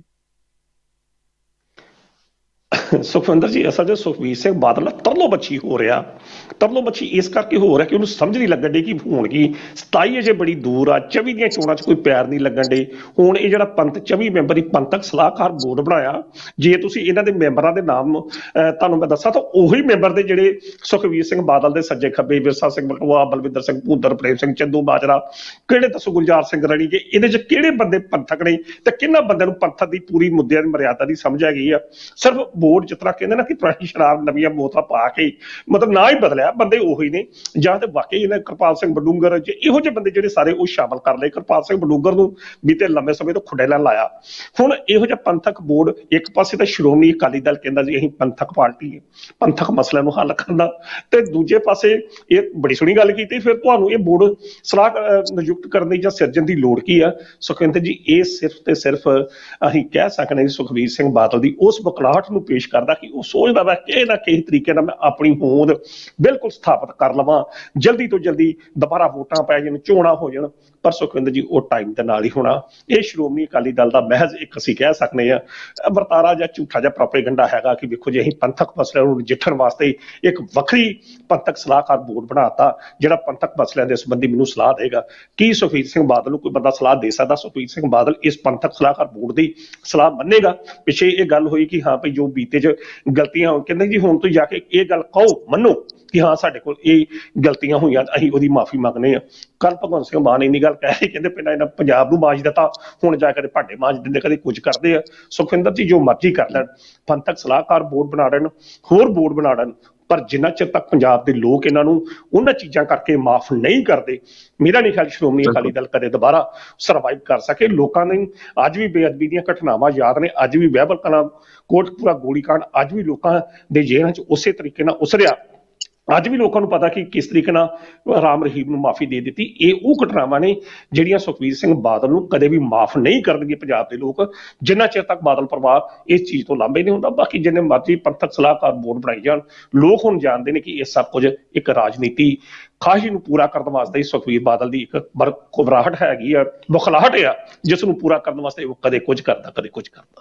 S2: ਸੁਖਵਿੰਦਰ ਜੀ, ਅਸਲ 'ਚ ਸੁਖਬੀਰ ਸਿੰਘ ਬਾਦਲ ਤਰਲੋ ਬੱਚੀ ਹੋ ਰਿਹਾ। ਤਰਲੋ ਬੱਚੀ ਇਸ ਕਰਕੇ ਹੋ ਰਿਹਾ ਕਿ ਉਹਨੂੰ ਸਮਝ ਨਹੀਂ ਲੱਗਣ ਡੀ ਕਿ ਹੁਣ ਕੀ ਸਤਾਈ ਅਜੇ ਬੜੀ ਦੂਰ ਆ, ਚੌਵੀ ਦੀਆਂ ਚੋਣਾਂ 'ਚ ਕੋਈ ਪੈਰ ਨਹੀਂ ਲੱਗਣ ਡੇ। ਹੁਣ ਇਹ ਜਿਹੜਾ ਪੰਥ ਚੌਵੀ ਮੈਂਬਰੀ ਪੰਥਕ ਸਲਾਹਕਾਰ ਬੋਰਡ ਬਣਾਇਆ, ਜੇ ਤੁਸੀਂ ਇਹਨਾਂ ਦੇ ਮੈਂਬਰਾਂ ਦੇ ਨਾਮ ਤੁਹਾਨੂੰ ਮੈਂ ਦੱਸਾਂ ਤਾਂ ਉਹੀ ਮੈਂਬਰ ਦੇ ਜਿਹੜੇ ਸੁਖਬੀਰ ਸਿੰਘ ਬਾਦਲ ਦੇ ਸੱਜੇ ਖੱਬੇ, ਵਿਰਸਾ ਸਿੰਘ ਬਲਟੋਆ, ਬਲਵਿੰਦਰ ਸਿੰਘ ਭੂੰਦਰ, ਪ੍ਰੇਮ ਸਿੰਘ ਚੰਦੂ ਮਾਜਰਾ, ਕਿਹੜੇ ਦੱਸੋ ਗੁਲਜ਼ਾਰ ਸਿੰਘ ਰਣੀਕੇ, ਇਹਦੇ 'ਚ ਕਿਹੜੇ ਬੰਦੇ ਪੰਥਕ ਨੇ ਤੇ ਕਿਹਨਾਂ ਬੰਦਿਆਂ ਨੂੰ ਪੰਥਕ ਦੀ ਪੂਰੀ ਮੁੱਦਿਆਂ ਦੀ ਮਰਿਆਦਾ ਦੀ ਸਮਝ ਹੈਗੀ ਆ। ਸਿਰਫ ਬੋਰਡ ਜਿਸ ਤਰ੍ਹਾਂ ਕਹਿੰਦੇ ਨਾ ਕਿ ਪੁਰਾਣੀ ਸ਼ਰਾਬ ਨਵੀਆਂ ਬੋਤਲਾਂ ਪਾ ਕੇ ਮਤਲਬ ਨਾ ਹੀ ਬਦਲਿਆ, ਬੰਦੇ ਉਹੀ ਨੇ, ਜਾਂ ਤੇ ਵਾਕਈ ਇਹਨਾਂ ਕਿਰਪਾਲ ਸਿੰਘ ਬਡੂੰਗਰ ਜੇ ਇਹੋ ਜਿਹੇ ਬੰਦੇ ਜਿਹੜੇ ਸਾਰੇ ਉਹ ਸ਼ਾਮਲ ਕਰ ਲਏ। ਕਿਰਪਾਲ ਸਿੰਘ ਬਡੂੰਗਰ ਨੂੰ ਬੀਤੇ ਲੰਮੇ ਸਮੇਂ ਤੋਂ ਖੁਡੇਲਾ ਲਾਇਆ। ਹੁਣ ਇਹੋ ਜਿਹਾ ਪੰਥਕ ਬੋਰਡ, ਇੱਕ ਪਾਸੇ ਤਾਂ ਸ਼੍ਰੋਮਣੀ ਅਕਾਲੀ ਦਲ ਕਹਿੰਦਾ ਜੀ ਅਸੀਂ ਪੰਥਕ ਪਾਰਟੀ ਹੈ, ਪੰਥਕ ਮਸਲਿਆਂ ਨੂੰ ਹੱਲ ਕਰਨ ਦਾ, ਤੇ ਦੂਜੇ ਪਾਸੇ ਇਹ ਬੜੀ ਸੋਹਣੀ ਗੱਲ ਕੀਤੀ, ਫਿਰ ਤੁਹਾਨੂੰ ਇਹ ਬੋਰਡ ਸਲਾਹ ਨਿਯੁਕਤ ਕਰਨ ਦੀ ਜਾਂ ਸਿਰਜਣ ਦੀ ਲੋੜ ਕੀ ਆ? ਸੁਖਵਿੰਦਰ ਜੀ, ਇਹ ਸਿਰਫ ਤੇ ਸਿਰਫ ਅਸੀਂ ਕਹਿ ਸਕਦੇ ਸੁਖਬੀਰ ਸਿੰਘ ਬਾਦਲ ਦੀ ਉਸ ਬਕਲਾਹਟ ਨੂੰ ਪੇਸ਼ ਕਰਦਾ ਕਿ ਉਹ ਸੋਚਦਾ ਵਾ ਕਿ ਨਾ ਕਿਸੇ ਤਰੀਕੇ ਨਾਲ ਮੈਂ ਆਪਣੀ ਹੋਂਦ ਬਿਲਕੁਲ ਸਥਾਪਿਤ ਕਰ ਲਵਾਂ, ਜਲਦੀ ਤੋਂ ਜਲਦੀ ਦੁਬਾਰਾ ਵੋਟਾਂ ਪੈ ਜਾਣ, ਚੋਣਾਂ ਹੋ ਜਾਣ। ਪਰ ਸੁਖਵਿੰਦਰ ਜੀ, ਉਹ ਟਾਈਮ ਦੇ ਨਾਲ ਹੀ ਹੋਣਾ। ਇਹ ਸ਼੍ਰੋਮਣੀ ਅਕਾਲੀ ਦਲ ਦਾ ਮਹਿਜ਼ ਇੱਕ ਅਸੀਂ ਕਹਿ ਸਕਦੇ ਹਾਂ ਵਰਤਾਰਾ ਜਾਂ ਝੂਠਾ ਜਿਹਾ ਪ੍ਰੋਪੇਗੰਡਾ ਹੈਗਾ ਕਿ ਵੇਖੋ ਜੀ ਅਸੀਂ ਪੰਥਕ ਮਸਲਿਆਂ ਨੂੰ ਨਜਿੱਠਣ ਵਾਸਤੇ ਇੱਕ ਵੱਖਰੀ ਪੰਥਕ ਸਲਾਹਕਾਰ ਬੋਰਡ ਬਣਾਤਾ ਜਿਹੜਾ ਪੰਥਕ ਮਸਲਿਆਂ ਦੇ ਸੰਬੰਧੀ ਮੈਨੂੰ ਸਲਾਹ ਦੇਗਾ। ਕੀ ਸੁਖਬੀਰ ਸਿੰਘ ਬਾਦਲ ਨੂੰ ਕੋਈ ਬੰਦਾ ਸਲਾਹ ਦੇ ਸਕਦਾ? ਸੁਖਬੀਰ ਸਿੰਘ ਬਾਦਲ ਇਸ ਪੰਥਕ ਸਲਾਹਕਾਰ ਬੋਰਡ ਦੀ ਸਲਾਹ ਮੰਨੇਗਾ? ਪਿੱਛੇ ਇਹ ਗੱਲ ਹੋਈ ਕਿ ਹਾਂ ਭਾਈ ਜੋ ਬੀਤੇ 'ਚ ਗਲਤੀਆਂ, ਕਹਿੰਦੇ ਜੀ ਹੁਣ ਤੁਸੀਂ ਜਾ ਕੇ ਇਹ ਗੱਲ ਕਹੋ, ਮੰਨੋ ਕਿ ਹਾਂ ਸਾਡੇ ਕੋਲ ਇਹ ਗਲਤੀਆਂ ਹੋਈਆਂ, ਅਸੀਂ ਉਹਦੀ ਮਾਫੀ ਮੰਗਦੇ ਹਾਂ। ਕੱਲ ਭਗਵੰਤ ਸਿੰਘ ਮਾਨ ਇੰਨੀ ਗੱਲ ਕਹਿ ਕਹਿੰਦੇ ਪਹਿਲਾਂ ਇਹਨਾਂ ਪੰਜਾਬ ਨੂੰ ਮਾਂਜ ਦਿੱਤਾ, ਹੁਣ ਜਾ ਕੇ ਭਾਂਡੇ ਮਾਂਜ ਦਿੰਦੇ, ਕਦੇ ਕੁਝ ਕਰਦੇ ਆ। ਸੁਖਵਿੰਦਰ ਜੀ, ਜੋ ਮਰਜ਼ੀ ਕਰ ਲੈਣ, ਪੰਥਕ ਸਲਾਹਕਾਰ ਬੋਰਡ ਬਣਾ ਦੇਣ, ਹੋਰ ਬੋਰਡ ਬਣਾ ਦੇਣ, ਪਰ ਜਿੰਨਾ ਚਿਰ ਤੱਕ ਪੰਜਾਬ ਦੇ ਲੋਕ ਇਹਨਾਂ ਨੂੰ ਉਹਨਾਂ ਚੀਜ਼ਾਂ ਕਰਕੇ ਮਾਫ ਨਹੀਂ ਕਰਦੇ, ਮੇਰਾ ਨਹੀਂ ਖਿਆਲ ਸ਼੍ਰੋਮਣੀ ਅਕਾਲੀ ਦਲ ਕਦੇ ਦੁਬਾਰਾ ਸਰਵਾਈਵ ਕਰ ਸਕੇ। ਲੋਕਾਂ ਨੇ ਅੱਜ ਵੀ ਬੇਅਦਬੀ ਦੀਆਂ ਘਟਨਾਵਾਂ ਯਾਦ ਨੇ, ਅੱਜ ਵੀ ਬਹਿਬਲ ਕਲਾਂ ਕੋਟਕਪੂਰਾ ਗੋਲੀਕਾਂਡ ਅੱਜ ਵੀ ਲੋਕਾਂ ਦੇ ਜੇਲ੍ਹਾਂ 'ਚ ਉਸੇ ਤਰੀਕੇ ਨਾਲ ਉਸਰਿਆ। ਅੱਜ ਵੀ ਲੋਕਾਂ ਨੂੰ ਪਤਾ ਕਿ ਕਿਸ ਤਰੀਕੇ ਨਾਲ ਰਾਮ ਰਹੀਮ ਨੂੰ ਮਾਫੀ ਦੇ ਦਿੱਤੀ। ਇਹ ਉਹ ਘਟਨਾਵਾਂ ਨੇ ਜਿਹੜੀਆਂ ਸੁਖਬੀਰ ਸਿੰਘ ਬਾਦਲ ਨੂੰ ਕਦੇ ਵੀ ਮਾਫ ਨਹੀਂ ਕਰਨਗੇ ਪੰਜਾਬ ਦੇ ਲੋਕ, ਜਿੰਨਾ ਚਿਰ ਤੱਕ ਬਾਦਲ ਪਰਿਵਾਰ ਇਸ ਚੀਜ਼ ਤੋਂ ਲਾਂਭੇ ਨਹੀਂ ਹੁੰਦਾ। ਬਾਕੀ ਜਿੰਨੇ ਮਰਜ਼ੀ ਪੰਥਕ ਸਲਾਹਕਾਰ ਬੋਰਡ ਬਣਾਈ ਜਾਣ, ਲੋਕ ਹੁਣ ਜਾਣਦੇ ਨੇ ਕਿ ਇਹ ਸਭ ਕੁਝ ਇੱਕ ਰਾਜਨੀਤੀ ਖਾਹੀ ਨੂੰ ਪੂਰਾ ਕਰਨ ਵਾਸਤੇ ਸੁਖਬੀਰ ਬਾਦਲ ਦੀ ਇੱਕ ਬਰਕਰਾਹਟ ਹੈਗੀ ਆ, ਬੁਖਲਾਹਟ ਆ, ਜਿਸ ਨੂੰ ਪੂਰਾ ਕਰਨ ਵਾਸਤੇ ਉਹ ਕਦੇ ਕੁਝ ਕਰਦਾ, ਕਦੇ ਕੁਝ ਕਰਦਾ।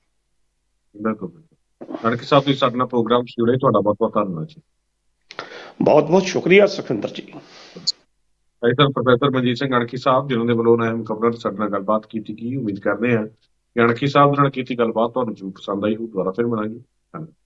S1: ਬਿਲਕੁਲ ਅਣਖੀ ਸਾਹਿਬ, ਤੁਸੀਂ ਸਾਡੇ ਨਾਲ ਪ੍ਰੋਗਰਾਮ ਜੁੜੇ, ਤੁਹਾਡਾ ਬਹੁਤ ਬਹੁਤ ਧੰਨਵਾਦ ਜੀ।
S2: ਬਹੁਤ ਬਹੁਤ ਸ਼ੁਕਰੀਆ ਸੁਖਵਿੰਦਰ ਜੀ।
S1: ਸਰ ਪ੍ਰੋਫੈਸਰ ਮਨਜੀਤ ਸਿੰਘ ਅਣਖੀ ਸਾਹਿਬ, ਜਿਨ੍ਹਾਂ ਦੇ ਵੱਲੋਂ ਅਹਿਮ ਖਬਰਾਂ ਤੇ ਸਾਡੇ ਨਾਲ ਗੱਲਬਾਤ ਕੀਤੀ ਗਈ। ਉਮੀਦ ਕਰਦੇ ਹਾਂ ਕਿ ਅਣਖੀ ਸਾਹਿਬ ਨਾਲ ਕੀਤੀ ਗੱਲਬਾਤ ਤੁਹਾਨੂੰ ਜ਼ਰੂਰ ਪਸੰਦ ਆਈ ਹੋ। ਦੁਬਾਰਾ ਫਿਰ ਮਿਲਾਂਗੇ। ਧੰਨਵਾਦ।